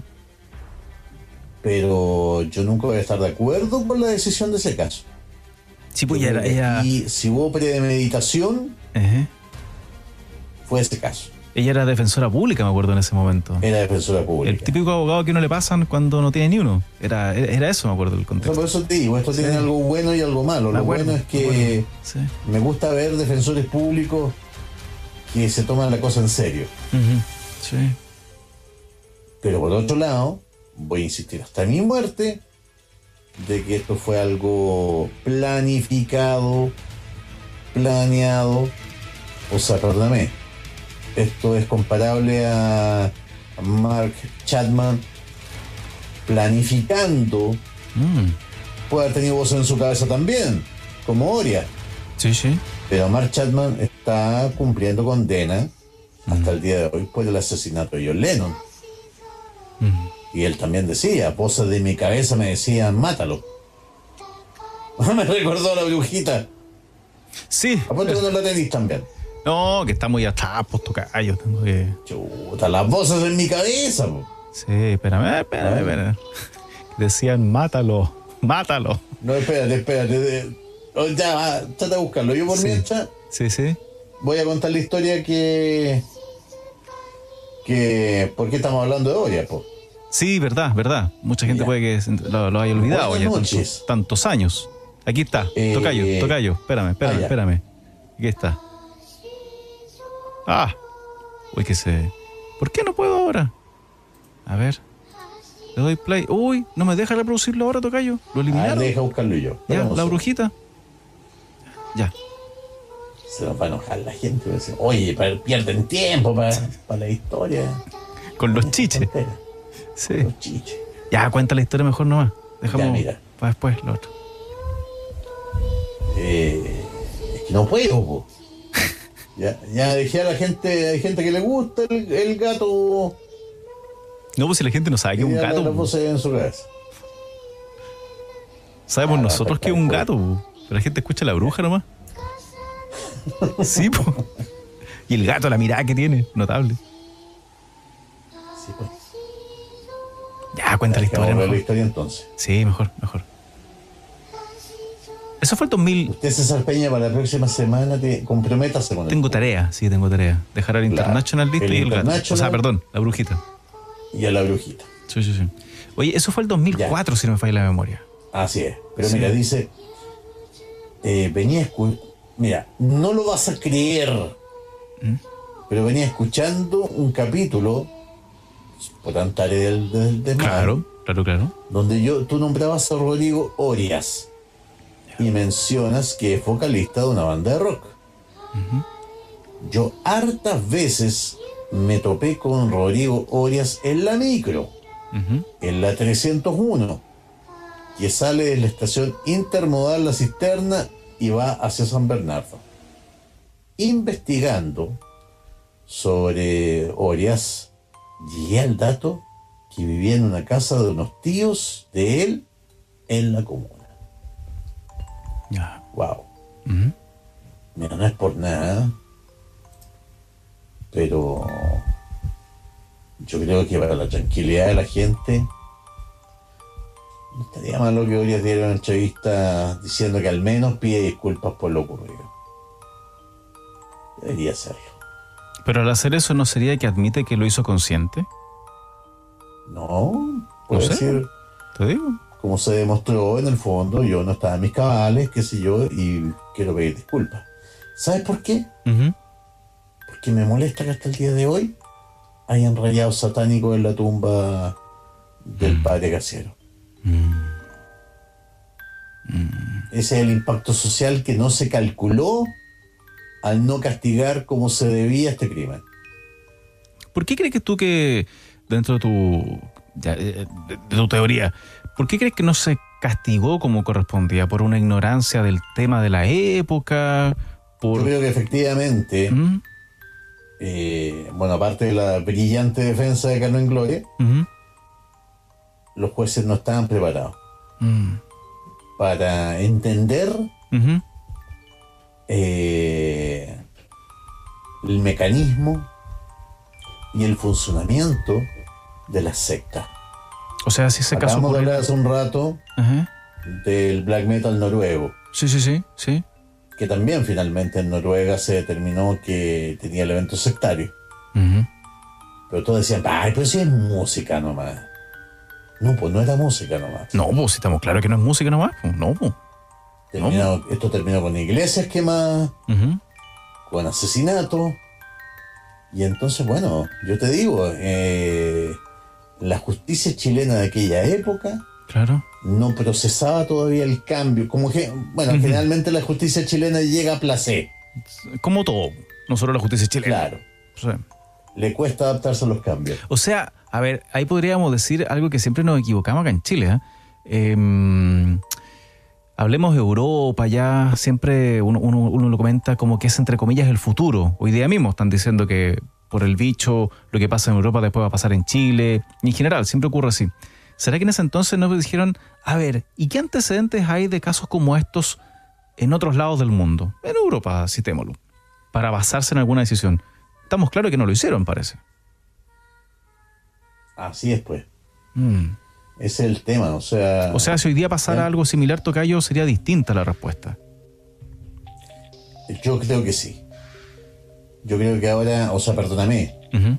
Pero yo nunca voy a estar de acuerdo con la decisión de ese caso. Sí, pues ella, ella... Y si hubo premeditación, uh-huh. fue ese caso. Ella era defensora pública, me acuerdo, en ese momento. Era defensora pública. El típico abogado que no le pasan cuando no tiene ni uno. Era, era eso, me acuerdo, el contexto. O sea, por eso te digo, esto sí. tiene algo bueno y algo malo. Me Lo acuerdo, bueno es que sí. me gusta ver defensores públicos que se toman la cosa en serio. Uh-huh. Sí. Pero por otro lado, voy a insistir hasta mi muerte de que esto fue algo planificado, planeado. O sea, perdóname, esto es comparable a Mark Chapman planificando. Mm. Puede haber tenido voz en su cabeza también, como Oria. Sí, sí. Pero Mark Chapman está cumpliendo condena mm. hasta el día de hoy por el asesinato de John Lennon. Mm. Y él también decía, voces de mi cabeza me decían, mátalo. Me recordó a la brujita. Sí. Apuesto que no la tenéis también. No, que está muy atrás, pues tocayo. Tengo que... Chuta, las voces en mi cabeza. Po. Sí, espérame, espérame, espérame. Decían, mátalo, mátalo. No, espérate, espérate. Ya, trata de buscarlo. Yo por sí. mientras... Sí, sí. Voy a contar la historia que... que... ¿Por qué estamos hablando de Oria, po? Sí, verdad, verdad. Mucha gente ya. puede que lo, lo haya olvidado Buenas ya noches. Tantos, tantos años. Aquí está, eh, tocayo, tocayo. Espérame, espérame, ah, espérame. Aquí está. Ah. Uy, que se... ¿Por qué no puedo ahora? A ver. Le doy play. Uy, no me deja reproducirlo ahora, tocayo. Lo eliminaron. Ah, deja buscarlo yo. Ya, la brujita. Ya. Se nos va a enojar la gente. Oye, pierden tiempo para, para la historia. Con los chiches. Sí. Los chiches. Ya, cuenta la historia mejor nomás. Dejamos ya, mira. para después lo otro. Eh, es que no puedo, po. Ya, ya dejé a la gente, hay gente que le gusta el, el gato. No, pues si la gente no sabe que es un gato. La en su cabeza. Sabemos ah, nosotros que es un gato, pero la gente escucha a la bruja nomás. Sí, pues. Y el gato, la mirada que tiene, notable. Sí, pues. Ya, cuenta la historia. Vamos a ver la historia entonces. Sí, mejor, mejor. Eso fue el dos mil. Usted, César Peña, para la próxima semana te comprométase con Tengo tarea, sí, tengo tarea. Dejar al International listo y el gato. O sea, perdón, la brujita. Y a la brujita. Sí, sí, sí. Oye, eso fue el dos mil cuatro, ya. Si no me falla la memoria. Así es. Pero sí. Mira, dice... Eh, venía escu- Mira, no lo vas a creer. ¿Mm? Pero venía escuchando un capítulo, por Antare del, del, del Claro, mar, claro, claro. donde yo, tú nombrabas a Rodrigo Orias. Y mencionas que es vocalista de una banda de rock. Uh-huh. Yo hartas veces me topé con Rodrigo Orias en la micro, uh-huh. en la trescientos uno, que sale de la estación intermodal La Cisterna y va hacia San Bernardo. Investigando sobre Orias, llegué al dato que vivía en una casa de unos tíos de él en la comuna. Ya. Wow. Uh-huh. Mira, no es por nada, pero yo creo que para la tranquilidad de la gente no estaría mal lo que Orias diera una entrevista diciendo que al menos pide disculpas por lo ocurrido. Debería hacerlo. Pero al hacer eso, ¿no sería que admite que lo hizo consciente? No, puede no sé. decir. Te digo. Como se demostró, en el fondo, yo no estaba en mis cabales, qué sé yo, y quiero pedir disculpas. ¿Sabes por qué? Uh-huh. Porque me molesta que hasta el día de hoy hayan rayados satánicos en la tumba del mm. padre Casiero. Mm. Mm. Ese es el impacto social que no se calculó al no castigar como se debía este crimen. ¿Por qué crees que tú que, dentro de tu, de, de, de tu teoría, ¿por qué crees que no se castigó como correspondía? ¿Por una ignorancia del tema de la época? Por... Yo creo que efectivamente, ¿Mm? eh, bueno, aparte de la brillante defensa de Carmen Gloria, Uh-huh. los jueces no estaban preparados Mm. para entender Uh-huh. eh, el mecanismo y el funcionamiento de las sectas. O sea, si ese caso Acabamos de ocurriera- hablar hace un rato Ajá. del black metal noruego, Sí, sí, sí, sí. que también finalmente en Noruega se determinó que tenía elementos sectarios. Ujú. Pero todos decían, ay, pero si es música nomás. No, pues no era música nomás. No, pues si estamos claros que no es música nomás. Pues, no, pues. Terminó- Esto terminó con iglesias quemadas, Ujú. con asesinatos. Y entonces, bueno, yo te digo, eh, la justicia chilena de aquella época Claro. no procesaba todavía el cambio. Como que, bueno, Ujú. generalmente la justicia chilena llega a placer. Como todo, no solo la justicia chilena. Claro. Sí. Le cuesta adaptarse a los cambios. O sea, a ver, ahí podríamos decir algo que siempre nos equivocamos acá en Chile. ¿eh? Em, hablemos de Europa, ya siempre uno, uno, uno lo comenta como que es entre comillas el futuro. Hoy día mismo están diciendo que por el bicho lo que pasa en Europa después va a pasar en Chile. Y en general, siempre ocurre así. ¿Será que en ese entonces nos dijeron, a ver, ¿y qué antecedentes hay de casos como estos en otros lados del mundo? En Europa, citémoslo, para basarse en alguna decisión. Estamos claros que no lo hicieron, parece. Así es, pues. Mm. Ese es el tema, o sea... O sea, si hoy día pasara ¿Ya? algo similar, Tocayo, sería distinta la respuesta. Yo creo que sí. Yo creo que ahora, o sea, perdóname, Ujú.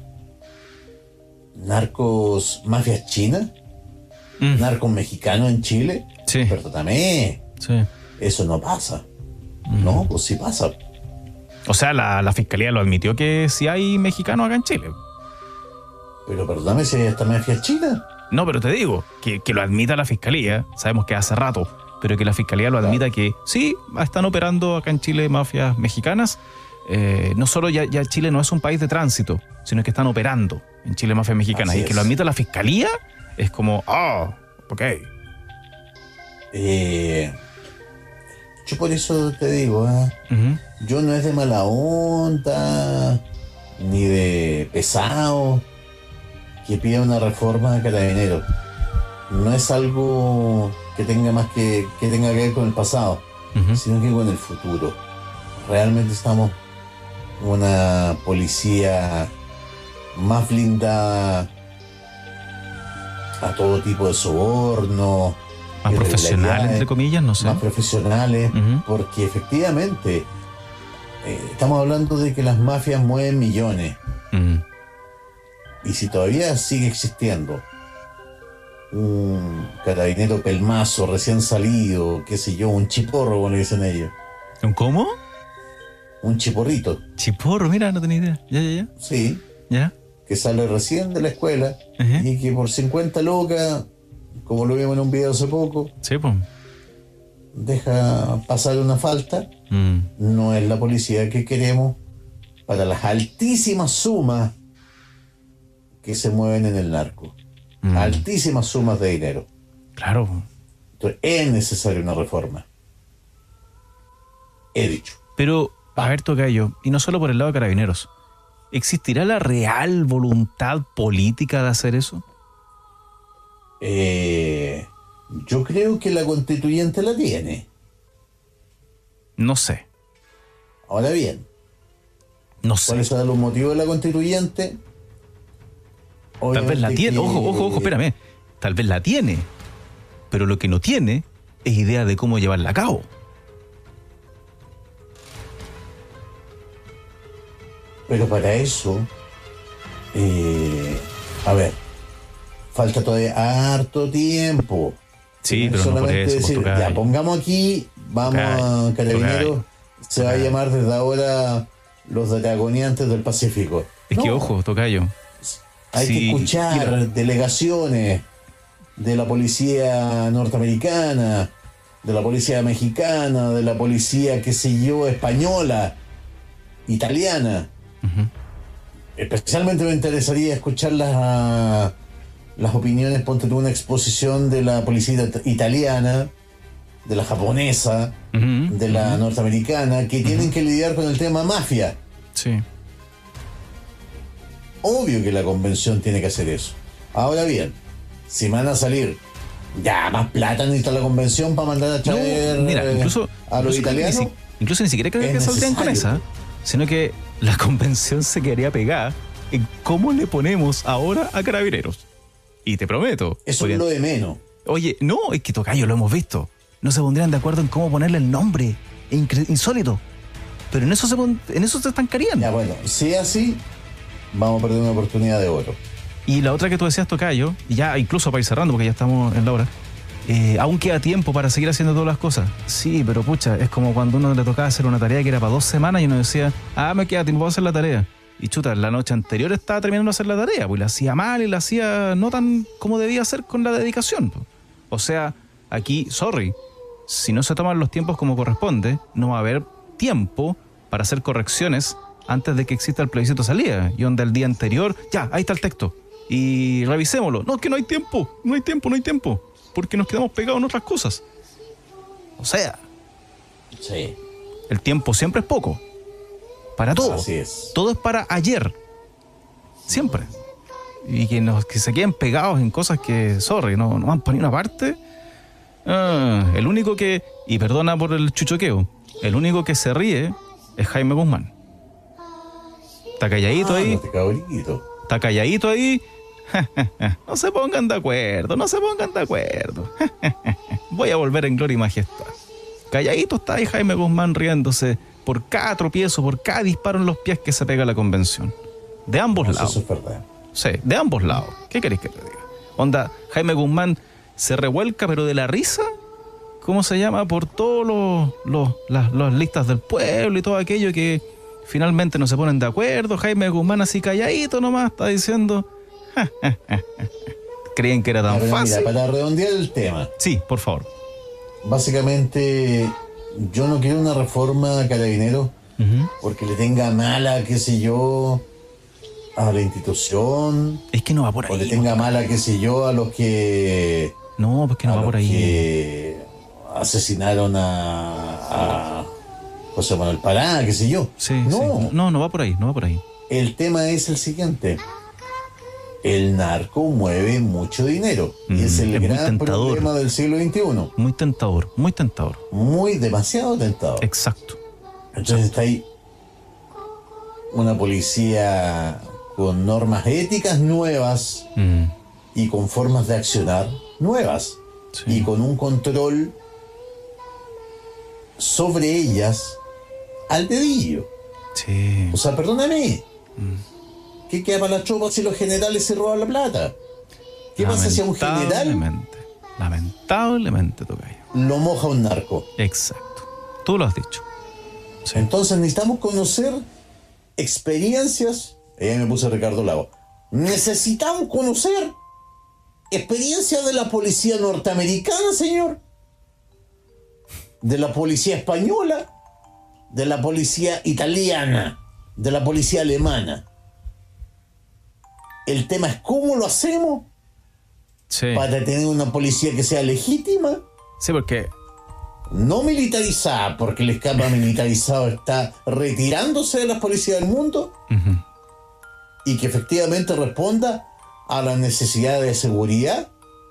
narcos, mafias chinas, Mm. narcos mexicanos en Chile, Sí. perdóname, Sí. eso no pasa. Mm. No, pues sí pasa. O sea, la, la fiscalía lo admitió que sí hay mexicanos acá en Chile. Pero perdóname si hay esta mafia china. No, pero te digo, que, que lo admita la fiscalía, sabemos que hace rato, pero que la fiscalía lo admita que sí, están operando acá en Chile mafias mexicanas. Eh, no solo ya, ya Chile no es un país de tránsito, sino que están operando en Chile mafias mexicanas. Así Y que es. lo admita la fiscalía es como, ah, ok. Eh, yo por eso te digo, ¿eh? Ujú. Yo no es de mala onda, ni de pesado, que pida una reforma de Carabineros. No es algo que tenga más que, que tenga que ver con el pasado, Ujú. sino que con el futuro. Realmente estamos una policía más blindada a todo tipo de soborno, Más profesional, irregularidades, entre comillas, no sé. más profesionales, Ujú. porque efectivamente eh, estamos hablando de que las mafias mueven millones, Mm. y si todavía sigue existiendo un carabinero pelmazo recién salido, qué sé yo, un chiporro, como le dicen ellos, ¿Un cómo? un chiporrito, Chiporro, mira, no tenía idea. Ya, ya, ya. sí, ¿Ya? que sale recién de la escuela Ajá. y que por cincuenta lucas, como lo vimos en un video hace poco, Sí, pues. deja pasar una falta. Mm. No es la policía que queremos para las altísimas sumas que se mueven en el narco. Mm. Altísimas sumas de dinero. Claro. Entonces es necesaria una reforma. He dicho. Pero, a ver, Tocayo, y no solo por el lado de Carabineros, ¿existirá la real voluntad política de hacer eso? Eh, yo creo que la constituyente la tiene. No sé, Ahora bien, no sé. ¿cuáles son los motivos de la constituyente? Tal vez la Obviamente tiene, que- ojo, ojo, ojo, espérame. Tal vez la tiene, pero lo que no tiene es idea de cómo llevarla a cabo. Pero para eso, eh, a ver, falta todavía harto tiempo. Sí, No pero no por solamente eso, decir, Tocayo. ya pongamos aquí, vamos Tocayo, a Carabineros, Tocayo, se va a Tocayo. llamar desde ahora los dragoniantes del Pacífico. Es que, No, ojo, Tocayo. hay sí, que escuchar mira. delegaciones de la policía norteamericana, de la policía mexicana, de la policía, qué sé yo, española, italiana. Ujú. Especialmente me interesaría escuchar las, las opiniones, ponte tú una exposición de la policía it- italiana, de la japonesa, Uh-huh. de la Uh-huh. norteamericana, que tienen Uh-huh. que lidiar con el tema mafia. Sí. Obvio que la convención tiene que hacer eso. Ahora bien, si van a salir ya más plata necesita la convención para mandar a traer No, mira, incluso, a los incluso italianos. Ni, incluso ni siquiera creo es que saldrían con necesario. esa, sino que la convención se quedaría pegada en cómo le ponemos ahora a Carabineros. Y te prometo. Eso podrían- es lo de menos. Oye, no, es que tocayo, lo hemos visto. No se pondrían de acuerdo en cómo ponerle el nombre. Incre- insólito. Pero en eso se pon- en eso se estancarían. Ya bueno, si es así, vamos a perder una oportunidad de oro. Y la otra que tú decías, tocayo, y ya incluso para ir cerrando, porque ya estamos en la hora, eh, aún queda tiempo para seguir haciendo todas las cosas. Sí, pero pucha, es como cuando uno le tocaba hacer una tarea que era para dos semanas y uno decía, ah, me queda tiempo para hacer la tarea. Y chuta, la noche anterior estaba terminando de hacer la tarea, pues la hacía mal y la hacía no tan como debía hacer con la dedicación. Pues. O sea, aquí, sorry, si no se toman los tiempos como corresponde, no va a haber tiempo para hacer correcciones antes de que exista el plebiscito de salida. Y donde el día anterior, ya, ahí está el texto. Y revisémoslo. No, es que no hay tiempo, no hay tiempo, no hay tiempo. Porque nos quedamos pegados en otras cosas. O sea, Sí, el tiempo siempre es poco. Para todo. así es. Todo es para ayer. Siempre. Y que, nos, que se queden pegados en cosas que, sorry, no, no van por ninguna parte. Ah, el único que, y perdona por el chuchoqueo, el único que se ríe es Jaime Guzmán. Está calladito Ah, ahí. no te cabrito. Está calladito ahí. No se pongan de acuerdo, no se pongan de acuerdo. Voy a volver en gloria y majestad. Calladito está ahí Jaime Guzmán riéndose por cada tropiezo, por cada disparo en los pies que se pega a la convención. De ambos No, lados. eso es verdad. Sí, de ambos lados. ¿Qué queréis que te diga? Onda, Jaime Guzmán se revuelca, pero de la risa, ¿cómo se llama? Por todos los, los, las, las listas del pueblo y todo aquello que finalmente no se ponen de acuerdo. Jaime Guzmán así calladito nomás está diciendo... Creían que era tan Pero fácil. mira, para redondear el tema, Sí, por favor. básicamente yo no quiero una reforma a Carabineros Ujú. porque le tenga mala, qué sé yo, a la institución, Es que no va por o le ahí. tenga mala, qué sé yo, a los que No, pues que no a va los por ahí. que asesinaron a, a José Manuel Pará, qué sé yo. Sí, no, sí. No, no va por ahí, no va por ahí. el tema es el siguiente. El narco mueve mucho dinero Mm, y es el es muy gran tentador. problema del siglo veintiuno. Muy tentador, muy tentador. Muy demasiado tentador. Exacto. Entonces está ahí una policía con normas éticas nuevas Mm, y con formas de accionar nuevas sí. y con un control sobre ellas al dedillo. Sí. O sea, perdóname. ¿Qué queda para la tropa si los generales se roban la plata? ¿Qué pasa si a un general Lamentablemente. Lamentablemente, tocayo. lo moja un narco? Exacto. Tú lo has dicho. Sí. Entonces necesitamos conocer experiencias. Y ahí me puse Ricardo Lago. Necesitamos conocer experiencias de la policía norteamericana, señor. De la policía española. De la policía italiana. De la policía alemana. El tema es cómo lo hacemos Sí. para tener una policía que sea legítima, Sí, porque no militarizada, porque el escapa militarizado está retirándose de las policías del mundo, ujú, y que efectivamente responda a la necesidad de seguridad,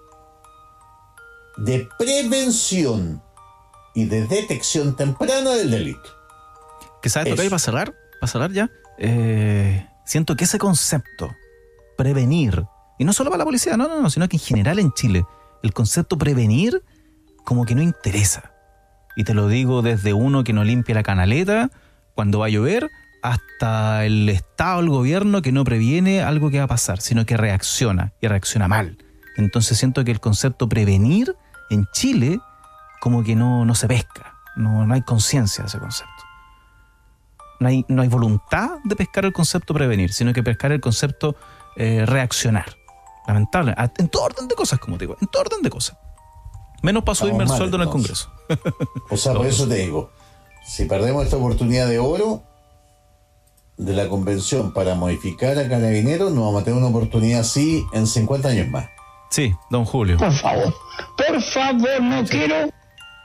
de prevención y de detección temprana del delito. que sabes, Eso. tocayo, para cerrar, para cerrar ya, eh, siento que ese concepto, prevenir, y no solo para la policía, no, no, no, sino que en general en Chile, el concepto prevenir como que no interesa. Y te lo digo desde uno que no limpia la canaleta cuando va a llover, hasta el Estado, el gobierno que no previene algo que va a pasar, sino que reacciona, y reacciona mal. Entonces siento que el concepto prevenir en Chile como que no, no se pesca, no, no hay conciencia de ese concepto. No hay, no hay voluntad de pescar el concepto prevenir, sino que pescar el concepto eh, reaccionar. Lamentable. A- En todo orden de cosas, como te digo. En todo orden de cosas. Menos para subirme el mal, sueldo en el entonces. Congreso. O sea, por eso te digo, si perdemos esta oportunidad de oro de la convención para modificar a Carabineros, nos vamos a tener una oportunidad así en cincuenta años más. Sí, don Julio. Por favor, por favor, no quiero.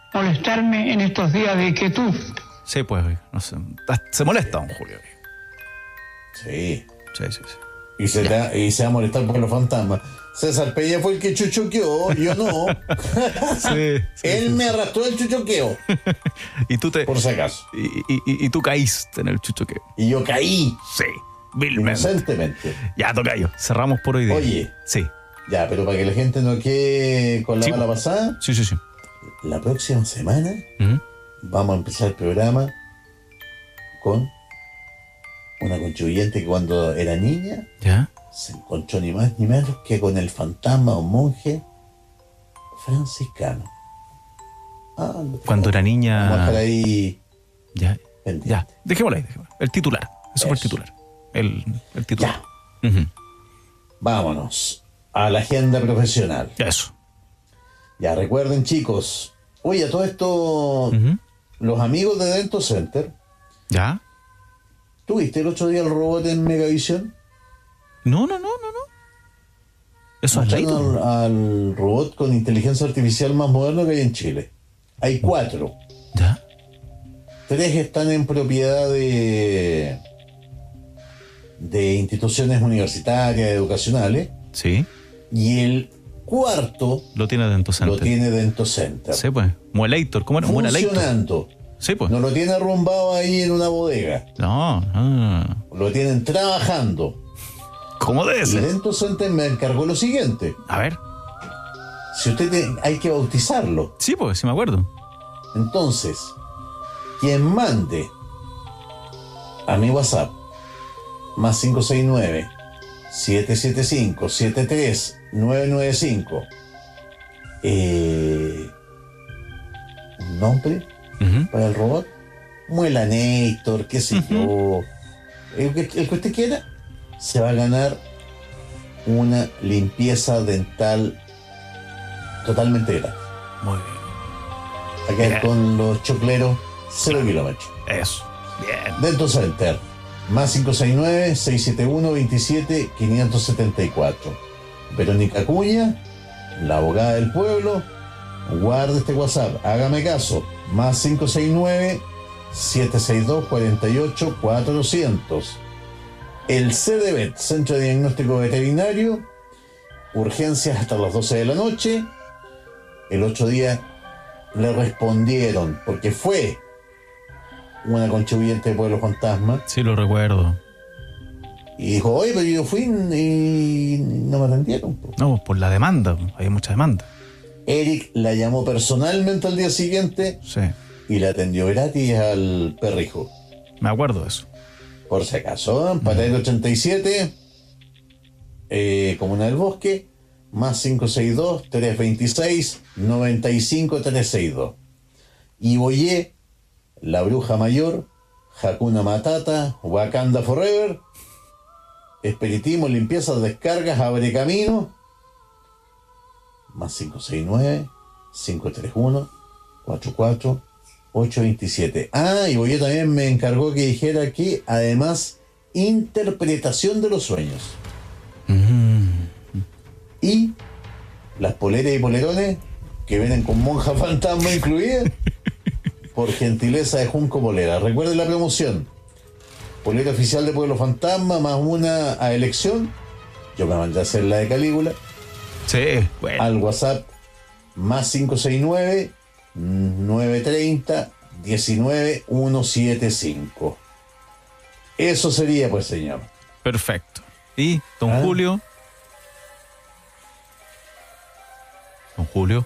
molestarme en estos días de quietud. Sí, pues, no sé. Se molesta, don Julio. Sí. Sí, sí, sí. Y se, da, y se va a molestar por los fantasmas. César Peña fue el que chuchoqueó, yo no. Sí, sí, Él sí, me sí. arrastró el chuchoqueo. Y tú te. Por si acaso. Y, y, y, y tú caíste en el chuchoqueo. Y yo caí. Sí, vilmente. Inocentemente. Ya, tocayo. Cerramos por hoy día. Oye. Sí. Ya, pero para que la gente no quede con la Sí. bala pasada, Sí, sí, sí. la próxima semana Ujú. vamos a empezar el programa con una contribuyente que cuando era niña ¿Ya? se encontró ni más ni menos que con el fantasma o monje franciscano. Ah, no, Cuando era niña. Vamos a dejar ahí Ya. pendiente. Ya. Dejémoslo ahí. Dejémoslo. El titular. Eso fue el Eso. titular. El, el titular. Ya. Ujú. Vámonos a la agenda profesional. Eso. Ya recuerden, chicos. Oye, a todo esto, Ujú. los amigos de Dento Center, ¿Ya? ¿tuviste el otro día el robot en Megavisión? No, no, no, no, no. Eso es Mostraron leído. al, al robot con inteligencia artificial más moderno que hay en Chile. Hay cuatro. ¿Ya? Tres están en propiedad de, de instituciones universitarias, educacionales. Sí. Y el cuarto Lo tiene Dento Center. lo tiene Dento Center. Sí, pues. Muelator. ¿Cómo era? Muelator. Funcionando. Sí, pues. No lo tiene arrumbado ahí en una bodega. No, no. Lo tienen trabajando. ¿Cómo debe Y ser? Dento Center me encargó lo siguiente. A ver. Si usted te- hay que bautizarlo. Sí, pues, sí me acuerdo. Entonces, quien mande a mi WhatsApp más cinco seis nueve, siete siete cinco, siete tres nueve nueve cinco eh, un nombre Ujú. para el robot, Muelanator, qué sé yo, el que, el que usted quiera, se va a ganar una limpieza dental totalmente gratis. Muy bien. A quedar Bien. con los chocleros cero kilómetros. Eso. Bien. Dento Center, más cinco seis nueve, seis siete uno, dos siete, cinco siete cuatro. Verónica Cuña, la abogada del pueblo, guarde este WhatsApp, hágame caso, más cinco seis nueve, siete seis dos, cuatro ocho, cuatrocientos. El C D V E T, Centro de Diagnóstico Veterinario, urgencias hasta las doce de la noche. El otro día le respondieron, porque fue una contribuyente de Pueblo Fantasma, Sí, lo recuerdo. y dijo, oye, pero yo fui y no me atendieron. po". No, pues por la demanda. Hay mucha demanda. Eric la llamó personalmente al día siguiente Sí. y la atendió gratis al perrijo. Me acuerdo de eso. Por si acaso, ¿eh? Paradero ochenta y siete, eh, Comuna del Bosque, más cinco seis dos, tres dos seis, nueve cinco tres seis dos. Y Boyé, La Bruja Mayor, Hakuna Matata, Wakanda Forever, espiritismo, limpiezas, descargas, abre camino, más cinco seis nueve, cinco tres uno, cuatro cuatro ocho dos siete. Ah, y Boyé también me encargó que dijera aquí, además, interpretación de los sueños. Y las poleras y polerones que vienen con monja fantasma incluida, por gentileza de Junco Polera. Recuerden la promoción: polera oficial de Pueblo Fantasma más una a elección. Yo me mandé a hacer la de Calígula. Sí, bueno. Al WhatsApp más cinco seis nueve, nueve tres cero, uno nueve uno siete cinco. Eso sería, pues, señor. Perfecto. Y don Ah. Julio. Don Julio.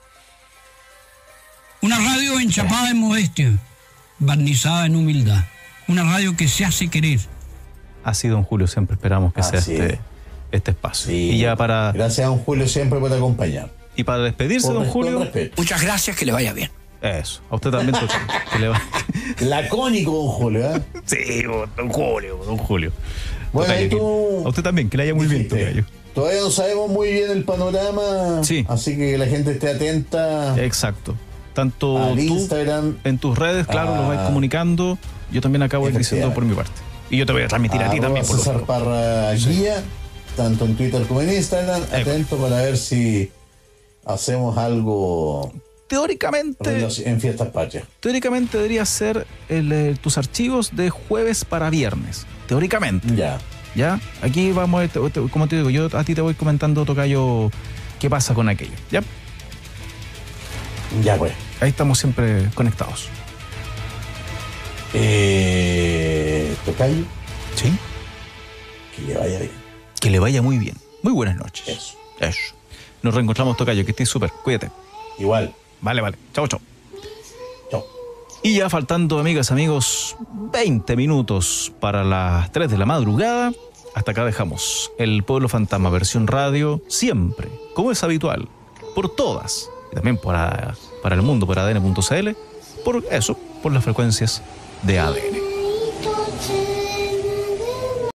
Una radio enchapada en modestia, barnizada en humildad. Una radio que se hace querer. Así, don Julio, siempre esperamos que sea Así este, es. este espacio. Sí. Y ya para, Gracias a don Julio siempre por acompañar. y para despedirse, Con don res- con Julio. respeto. Muchas gracias, que le vaya bien. Eso. A usted también, Tocho, que le va- Lacónico, don Julio, ¿eh? Sí, don Julio, don Julio. Bueno, Tocayo, y tú- que- a usted también, que le haya muy bien, Dijiste, Tocayo. Todavía no sabemos muy bien el panorama, Sí. así que la gente esté atenta Exacto. Tanto al tú Instagram. en tus redes, claro, Ah. lo vais comunicando. Yo también acabo de ir diciendo por mi parte. Y yo te voy a transmitir a ti arroba también, por lo César menos. Parra Guía, tanto en Twitter como en Instagram. Eh. Atento para ver si hacemos algo teóricamente... En fiestas patrias. Teóricamente debería ser el, eh, tus archivos de jueves para viernes. Teóricamente. Ya. Ya. Aquí vamos, a, como te digo, yo a ti te voy comentando, tocayo, qué pasa con aquello. Ya. Ya, pues. Ahí estamos siempre conectados. Eh, tocayo. Sí. Que le vaya bien. Que le vaya muy bien. Muy buenas noches. Eso. Eso. Nos reencontramos, tocayo, que estés súper. Cuídate. Igual. Vale, vale. Chao, chao. Chao. Y ya faltando, amigas, amigos, veinte minutos para las tres de la madrugada. Hasta acá dejamos el Pueblo Fantasma versión radio, siempre, como es habitual, por todas, y también para, para el mundo, por A D N punto C L, por eso, por las frecuencias de A D N.